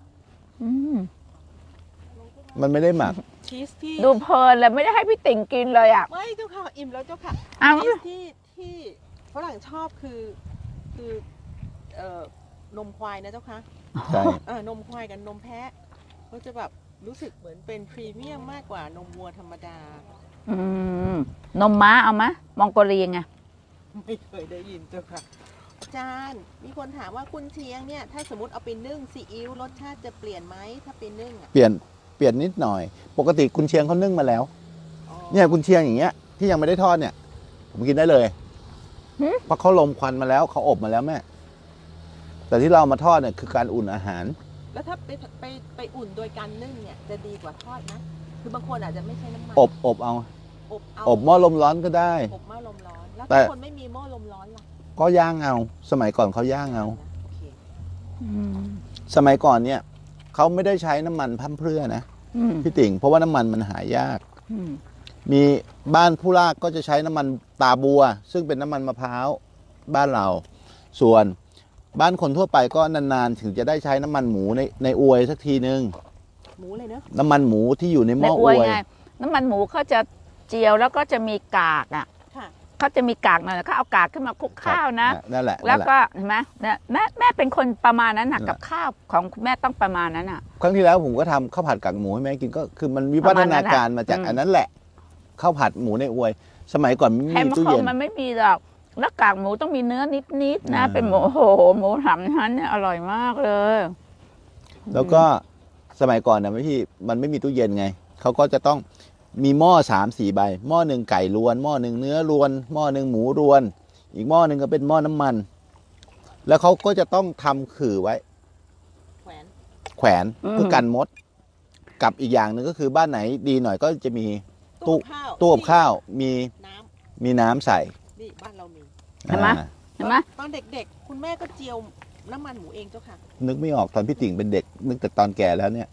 D: มันไม่ได้หมัก
B: ชีสที่
A: ดูเพลินเลยไม่ได้ให้พี่ติ่งกินเลยอ่ะ
B: ไม่เจ้าค่ะอิ่มแล้วเจ้าค่ะ
A: อ้าว
B: ชีสที่ฝรั่งชอบคือเอ่อนมควายนะเจ้าค่ะ
D: ใช่
B: นมควายกับนมแพะก็จะแบบรู้สึกเหมือนเป็นพรีเมียมมากกว่านมวัวธรรมดา
A: นมม้าเอามะมองโกเลียไง
B: ไม่เคยได้ยินเจ้าค่ะอาจารย์มีคนถามว่ากุนเชียงเนี่ยถ้าสมมติเอาไปนึ่งซีอิ๊วรสชาติจะเปลี่ยนไหมถ้าไปนึ่งอ่ะ
D: เปลี่ยนนิดหน่อย ปกติกุนเชียงเขานึ่งมาแล้ว
B: อ๋อ
D: เนี่ยกุนเชียงอย่างเงี้ยที่ยังไม่ได้ทอดเนี่ย ผมกินได้เลย เพราะเขาลมควันมาแล้วเขาอบมาแล้วแม่ แต่ที่เรามาทอดเนี่ยคือการอุ่นอาหาร
B: แล้วถ้าไปอุ่นโดยการนึ่งเนี่ยจะดีกว่าทอดนะคือบางคนอาจจะไม่ใช้น้ำมัน
D: อบเอา
B: อบเอา
D: อบหม้อลมร้อนก็ได้
B: อบหม้อลมร้อนแล้ว
D: แต่
B: ถ้าคนไม่มีหม้อลมร้อนล่ะ
D: ก็ย่างเอา สมัยก่อนเขาย่างเอา
B: โอเค
D: สมัยก่อนเนี่ยเขาไม่ได้ใช้น้ำมันพร่ำเพรื่อนะพี่ติ่งเพราะว่าน้ำมันมันหายาก มีบ้านผู้ลากก็จะใช้น้ำมันตาบัว ซึ่งเป็นน้ำมันมะพร้าวบ้านเรา ส่วนบ้านคนทั่วไปก็นานๆถึงจะได้ใช้น้ำมันหมูในอวยสักทีนึง
B: หมูเลยเนอะ
D: น้ำมันหมูที่อยู่ในห
A: ใน
D: ม้อ
A: อ
D: อ
A: ว
D: วย ย
A: ไงน้ำมันหมูเขาจะเจียวแล้วก็จะมีกากอ่ะ
B: ค่ะ
A: เขาจะมีกากหน่อยเขาเอากากขึ้นมาคลุกข้าวนะ
D: นั่นแหละ
A: แล้ว
D: นั่นหะ
A: ก็เห็นไหมเนี่ยแม่เป็นคนประมาณนั้นนะกับข้าวของคุณแม่ต้องประมาณนั้นอ่ะ
D: ครั้งที่แล้วผมก็ทำข้าวผัดกากหมูให้แม่กินก็คือมันวิวัฒนาการมาจาก
A: ประมาณนั้นแหละ
D: อันนั้นแหละข้าวผัดหมูในอวย สมัยก่อนไม่
A: แฮ
D: มี
A: ม
D: ตู้
A: เขา
D: เย็น
A: มันไม่มีหรอกแล้วกากหมูต้องมีเนื้อนิดๆนะ เป็นหมูโอ้โหหมูหำนั้นเนี่ยอร่อยมากเลย
D: แล้วก็สมัยก่อนนะมันไม่มีตู้เย็นไงเขาก็จะต้องมีหม้อ3-4 ใบหม้อหนึ่งไก่รวนหม้อหนึ่งเนื้อรวนหม้อหนึ่งหมูรวน อีกหม้อหนึ่งก็เป็นหม้อน้ำมัน แล้วเขาก็จะต้องทำขื่อไว้ แขวน
A: อืม
D: เพื่อกันมด กับอีกอย่างหนึ่งก็คือบ้านไหนดีหน่อยก็จะมี
B: ตู้
D: ตู้กับข้าวมี
B: น้
D: มีน้ำใส่
B: ำนี่บ้านเรามี
A: เห็นไหม
D: อ่า
A: เห็นไหม
B: ตอนเด็กๆ คุณแม่ก็เจียวน้ำมันหมูเองเจ้าค่ะ
D: นึกไม่ออกตอนพี่ติ่งเป็นเด็ก นึกแต่ตอนแก่แล้วเนี่ย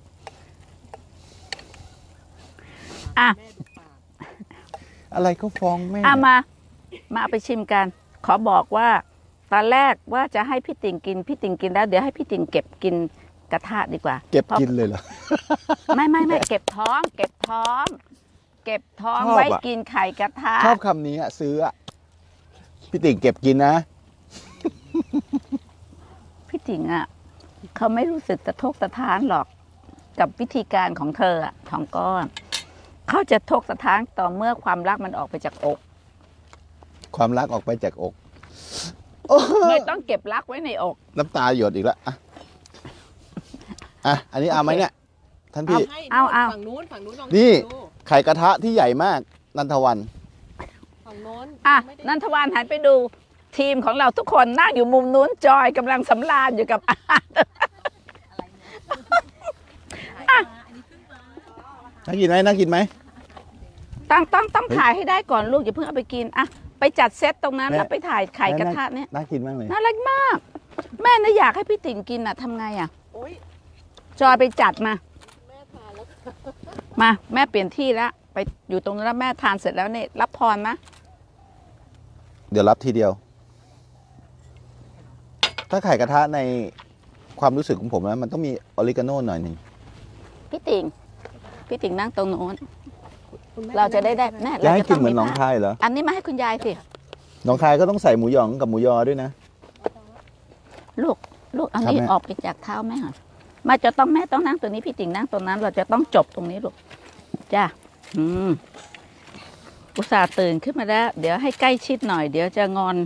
A: อ่ะ
B: แม่ดูปาก
D: อะไรก็ฟ้องแม่
A: มาเอาไปชิมกัน ขอบอกว่าตอนแรกว่าจะให้พี่ติ่งกินแล้วเดี๋ยวให้พี่ติ่งเก็บกินกระทะดีกว่า
D: เก็บกินเลยเหรอ
A: ไม่เก็บท้อง เก็บท้อง
D: ชอบ
A: ไว้
D: อะ
A: กินไข่กระทะ
D: ชอบคำนี้อะซื้ออะพี่ติ่งเก็บกินนะ
A: พี่ติ่งอ่ะเขาไม่รู้สึกสะทกสะท้านหรอกกับวิธีการของเธออะทองก้อนเขาจะทกสะท้านต่อเมื่อความรักมันออกไปจากอก
D: ความรักออกไปจากอก
A: ไม่ต้องเก็บรักไว้ในอก
D: น้ำตาหยดอีกแล้วอ่ะอันนี้เอาไหมเนี่ย ท่านพี่
B: ให้
A: เอา
B: ฝั่งนู้นลอง
D: นี่
B: ดู
D: ไข่กระทะที่ใหญ่มากนันทวัน
B: ฝั่งโน้น
A: อ่ะ
B: ไม่ได้
A: นันทวานหันไปดูทีมของเราทุกคนนั่งอยู่มุมนู้นจอยกำลังสำราญอยู่กับอาหาร
D: น่ากินไหมน่ากินไหม
A: ต้องถ่ายให้ได้ก่อนลูกอย่าเพิ่งเอาไปกินอะไปจัดเซตตรงนั้น
D: แม่
A: แล้วไปถ่ายไข่กระทะเนี่ย
D: น่ากินมากเลย
A: น่ารักมาก แม่น่ะอยากให้พี่ติ๋งกินอะทำไงอะ
B: โอ๊ย
A: จอยไปจัดมา
B: แม่ทานแล้ว
A: มาแม่เปลี่ยนที่แล้วไปอยู่ตรงนั้นแล้วแม่ทานเสร็จแล้วเนี่ยรับพรมะ
D: เดี๋ยวรับทีเดียว ถ้าไข่กระทะในความรู้สึกของผมนะมันต้องมีออริกาโน่หน่อยหนึ่ง
A: พี่ติ๋งนั่งตรงโน้น
B: คุณแม่
A: เราจะได้แน่
D: จะให้กิน
A: ต้
D: เหมือนหน้องคายเหรอ
A: อันนี้มาให้คุณยายสิ
D: หน้องคายก็ต้องใส่หมูหยองกับหมูยอด้วยนะ
A: ลูกอันนี้
D: ครับแม่
A: ออกไปจากเท้าแม่ค่ะมาจะต้องแม่ต้องนั่งตรงนี้พี่ติ๋งนั่งตรงนั้น เราจะต้องจบตรงนี้ลูกจ้าอุตส่าห์ตื่นขึ้นมาแล้ว เดี๋ยวให้ใกล้ชิดหน่อย เดี๋ยวจะงอน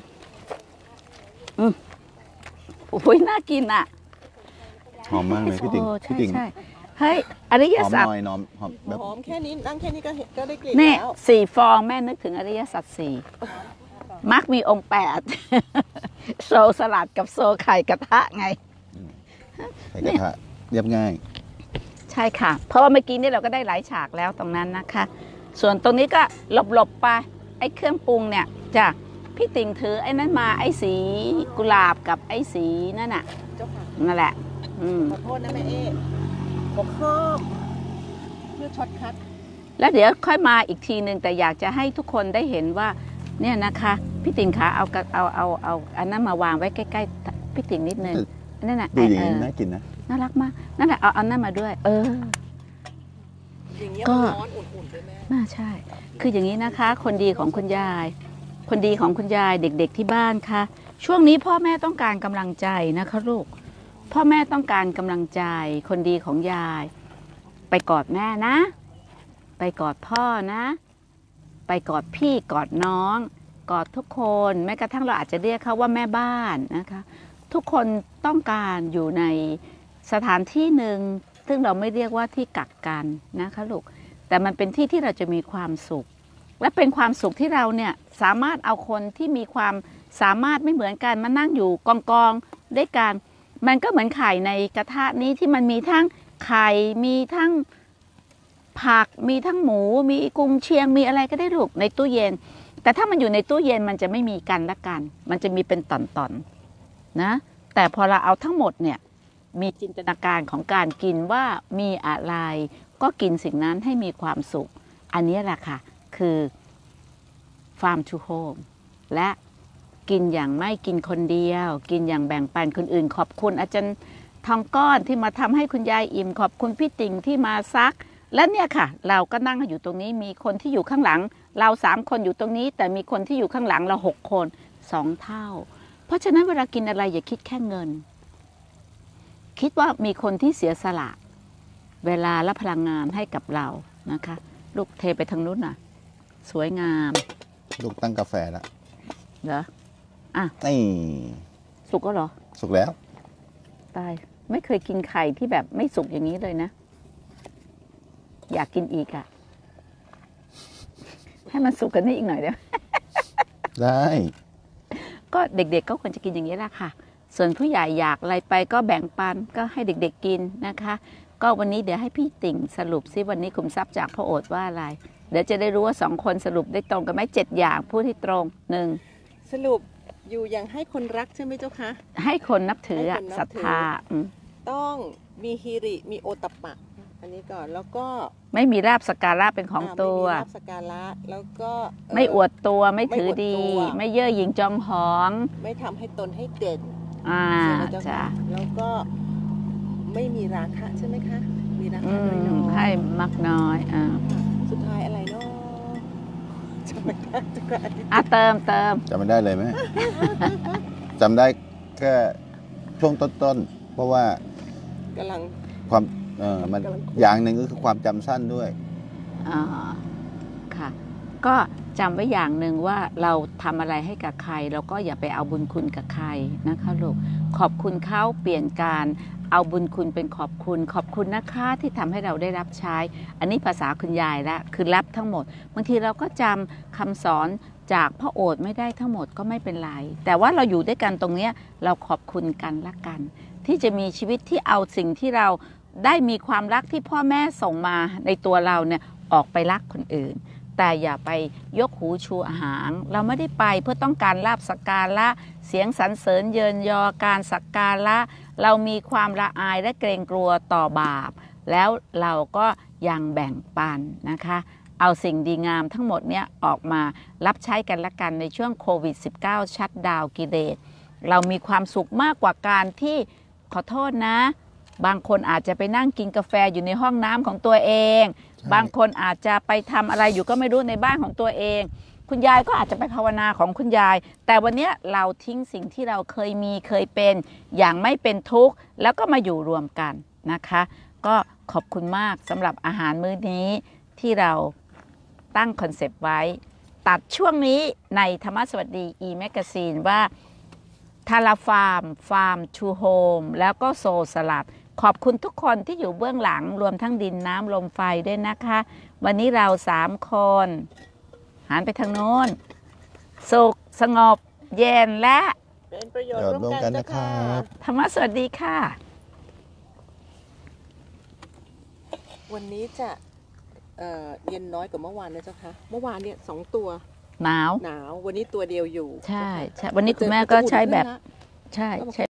A: โอ้ยน่ากินอ่ะ
D: หอมมากเลยพี่ติ๋ง
A: โอ้
D: พี่ติ๋ง
A: ใช่เฮ้ยอริย
D: หอม
A: สัจ
D: หน่อยหอมแบบ
B: หอมแค่นี้นั่งแค่นี้ก็ได้กลิ่น
A: เนี่ย
B: แล้ว
A: 4 ฟองแม่นึกถึงอริยสัจ4มักมีองค์ 8 โซสลัดกับโซไข่กระทะไง
D: ไข่กระทะเรียบง่าย
A: ใช่ค่ะ เพราะว่าเมื่อกี้นี่เราก็ได้หลายฉากแล้วตรงนั้นนะคะ ส่วนตรงนี้ก็หลบๆไปไอ้เครื่องปรุงเนี่ยจ้ะพี่ติ่งถือไอ้นั้นมาไอ้สีกุหลาบกับไอ้สีนั่นน่ะ
B: เจ้าค่ะ
A: นั่นแหละ
B: ขอโทษนะแม่เอ๊ผมเพิ่มเพื่อช็อตคัท
A: แล้วเดี๋ยวค่อยมาอีกทีหนึ่งแต่อยากจะให้ทุกคนได้เห็นว่าเนี่ยนะคะพี่ติ่งคะเอาอันนั้นมาวางไว้ใกล้ๆพี่ติ่งนิดนึงนั่นน่ะ
D: ดูอย่างนี้น่ากินนะ
A: น่ารักมากนั่นแหละเอานั่นมาด้วย
B: อย่างเงี้ย
A: ก็
B: มันร้อนอุ่นๆด้วยแม่
A: น่าใช่ คืออย่างนี้นะคะ คนดีของคุณยาย คนดีของคุณยายเด็กๆที่บ้านค่ะช่วงนี้พ่อแม่ต้องการกำลังใจนะคะลูกพ่อแม่ต้องการกำลังใจ คนดีของยาย ไปกอดแม่นะ ไปกอดพ่อนะ ไปกอดพี่กอดน้อง กอดทุกคนแม้กระทั่งเราอาจจะเรียกเขาว่าแม่บ้านนะคะ ทุกคนต้องการอยู่ในสถานที่หนึ่งซึ่งเราไม่เรียกว่าที่กักกันนะคะลูกแต่มันเป็นที่ที่เราจะมีความสุข และเป็นความสุขที่เราเนี่ยสามารถเอาคนที่มีความสามารถไม่เหมือนกันมานั่งอยู่กองๆด้วยกันมันก็เหมือนไข่ในกระทะนี้ที่มันมีทั้งไข่มีทั้งผักมีทั้งหมูมีกุนเชียงมีอะไรก็ได้ลูกในตู้เย็นแต่ถ้ามันอยู่ในตู้เย็นมันจะไม่มีกันละกันมันจะมีเป็นตอนๆนะแต่พอเราเอาทั้งหมดเนี่ยมีจินตนาการของการกินว่ามีอะไรก็กินสิ่งนั้นให้มีความสุขอันนี้แหละค่ะคือ Farm to Home และกินอย่างไม่กินคนเดียวกินอย่างแบ่งปันคนอื่นขอบคุณอาจารย์ทองก้อนที่มาทำให้คุณยายอิ่มขอบคุณพี่ติ่งที่มาซักและเนี่ยค่ะเราก็นั่งอยู่ตรงนี้มีคนที่อยู่ข้างหลังเรา3 คนอยู่ตรงนี้แต่มีคนที่อยู่ข้างหลังเรา6 คน2 เท่าเพราะฉะนั้นเวลากินอะไรอย่าคิดแค่เงินคิดว่ามีคนที่เสียสละเวลาและพลังงานให้กับเรานะคะลูกเทไปทางนู้นน่ะสวยงาม
D: ลูกตั้งกาแฟแล้ว
A: เหรออ่ะ
D: นี่
A: สุกก็เหรอ
D: สุกแล้ว
A: ตายไม่เคยกินไข่ที่แบบไม่สุกอย่างนี้เลยนะอยากกินอีกอ่ะให้มันสุกกันนี่อีกหน่อยเดี๋ยว
D: ได้
A: ก็เด็กๆก็ควรจะกินอย่างนี้แหละค่ะ ส่วนผู้ใหญ่อยากอะไรไปก็แบ่งปันก็ให้เด็กๆกินนะคะ ก็วันนี้เดี๋ยวให้พี่ติ่งสรุปซิวันนี้คุมทรัพย์จากพระโอษฐ์ว่าอะไร เดี๋ยวจะได้รู้ว่า2 คนสรุปได้ตรงกันไหม7 อย่างพูดที่ตรง1
B: สรุปอยู่อย่างให้คนรักใช่ไหมเจ้าคะ
A: ให้คนนับถือ
B: ให้คนนับถือ
A: ศรัทธา
B: ต้องมีฮิริมีโอตปปะ อันนี้ก่อนแล้วก็
A: ไม่มีราบสักการะเป็นของตัว
B: ไม่มีลาภสักการะแล้วก็เ
A: ไม่อวดตัวไม่ถือดี
B: ไม่อวดตัว
A: ไม่เย่อหยิ่งจองหอง
B: ไม่ทำให้ตนให้เด่น ใช่ไหมเจ้า
A: จ้ะ
B: ค่ะแล้วก็ไม่มีราคะใช่ไหมคะ มีรา
A: อื
B: คะน้อย
A: ม
B: ๆ
A: ให้มักน้อย
B: สุดท้ายอะไรเนาะจำไม่ได้เจ้าค่ะ
A: เติม
D: จำไม่ได้เลยไหม จำได้แค่ช่วงต้นๆ เพราะว่าก
B: ำลัง
D: ความมัน
B: กำลัง
D: อย่างหนึ่งก็คือความจำสั้นด้วย
A: ค่ะ ก็จำไว้อย่างหนึ่งว่าเราทำอะไรให้กับใครเราก็อย่าไปเอาบุญคุณกับใครนะคะลูกขอบคุณเขาเปลี่ยนการเอาบุญคุณเป็นขอบคุณนะคะที่ทำให้เราได้รับใช้ อันนี้ภาษาคุณยายละคือรับทั้งหมดบางทีเราก็จำคำสอนจากพระโอษฐ์ไม่ได้ทั้งหมดก็ไม่เป็นไร แต่ว่าเราอยู่ด้วยกันตรงเนี้ยเราขอบคุณกันละกัน ที่จะมีชีวิตที่เอาสิ่งที่เราได้มีความรักที่พ่อแม่ส่งมาในตัวเราเนี่ยออกไปรักคนอื่น แต่อย่าไปยกหูชูหาง เราไม่ได้ไปเพื่อต้องการลาภสักการะเสียงสรรเสริญเยินยอการสักการะเรามีความละอายและเกรงกลัวต่อบาป แล้วเราก็ยังแบ่งปันนะคะ เอาสิ่งดีงามทั้งหมดเนี่ยออกมารับใช้กันละกันในช่วงโควิด -19 ชัตดาวน์กิเลสเรามีความสุขมากกว่าการที่ขอโทษนะบางคนอาจจะไปนั่งกินกาแฟอยู่ในห้องน้ำของตัวเองบางคนอาจจะไปทำอะไรอยู่ก็ไม่รู้ในบ้านของตัวเองคุณยายก็อาจจะไปภาวนาของคุณยายแต่วันนี้เราทิ้งสิ่งที่เราเคยมีเคยเป็นอย่างไม่เป็นทุกข์แล้วก็มาอยู่รวมกันนะคะก็ขอบคุณมากสำหรับอาหารมื้อนี้ที่เราตั้งคอนเซปต์ไว้ตัดช่วงนี้ในธรรมสวัสดี e-magazine ว่าทาราฟาร์มฟาร์มทูโฮมแล้วก็โซสลัดขอบคุณทุกคนที่อยู่เบื้องหลังรวมทั้งดินน้ำลมไฟด้วยนะคะวันนี้เรา3 คนหันไปทางโน้นสุขสงบเย็นและ
B: เป็นประโยชน์
D: ร่
B: ร่
D: ว
B: ว
D: ม
B: ม
D: กั
B: กัน น
D: นะ
B: นะ
D: ครั
B: คะ
D: บ
A: ธรรมสวัสดีค่ะ
B: วันนี้จะเย็นน้อยกว่าเมื่อวานนะเจ้าคะเมื่อวานเนี่ย2 ตัว
A: หนาว
B: หนาววันนี้ตัวเดียวอยู่
A: ใช่ใช่วันนี้คุณแม่ก็ใช้แบบ
B: จะอุ่นขึ้นนะ
A: ใช่ใช้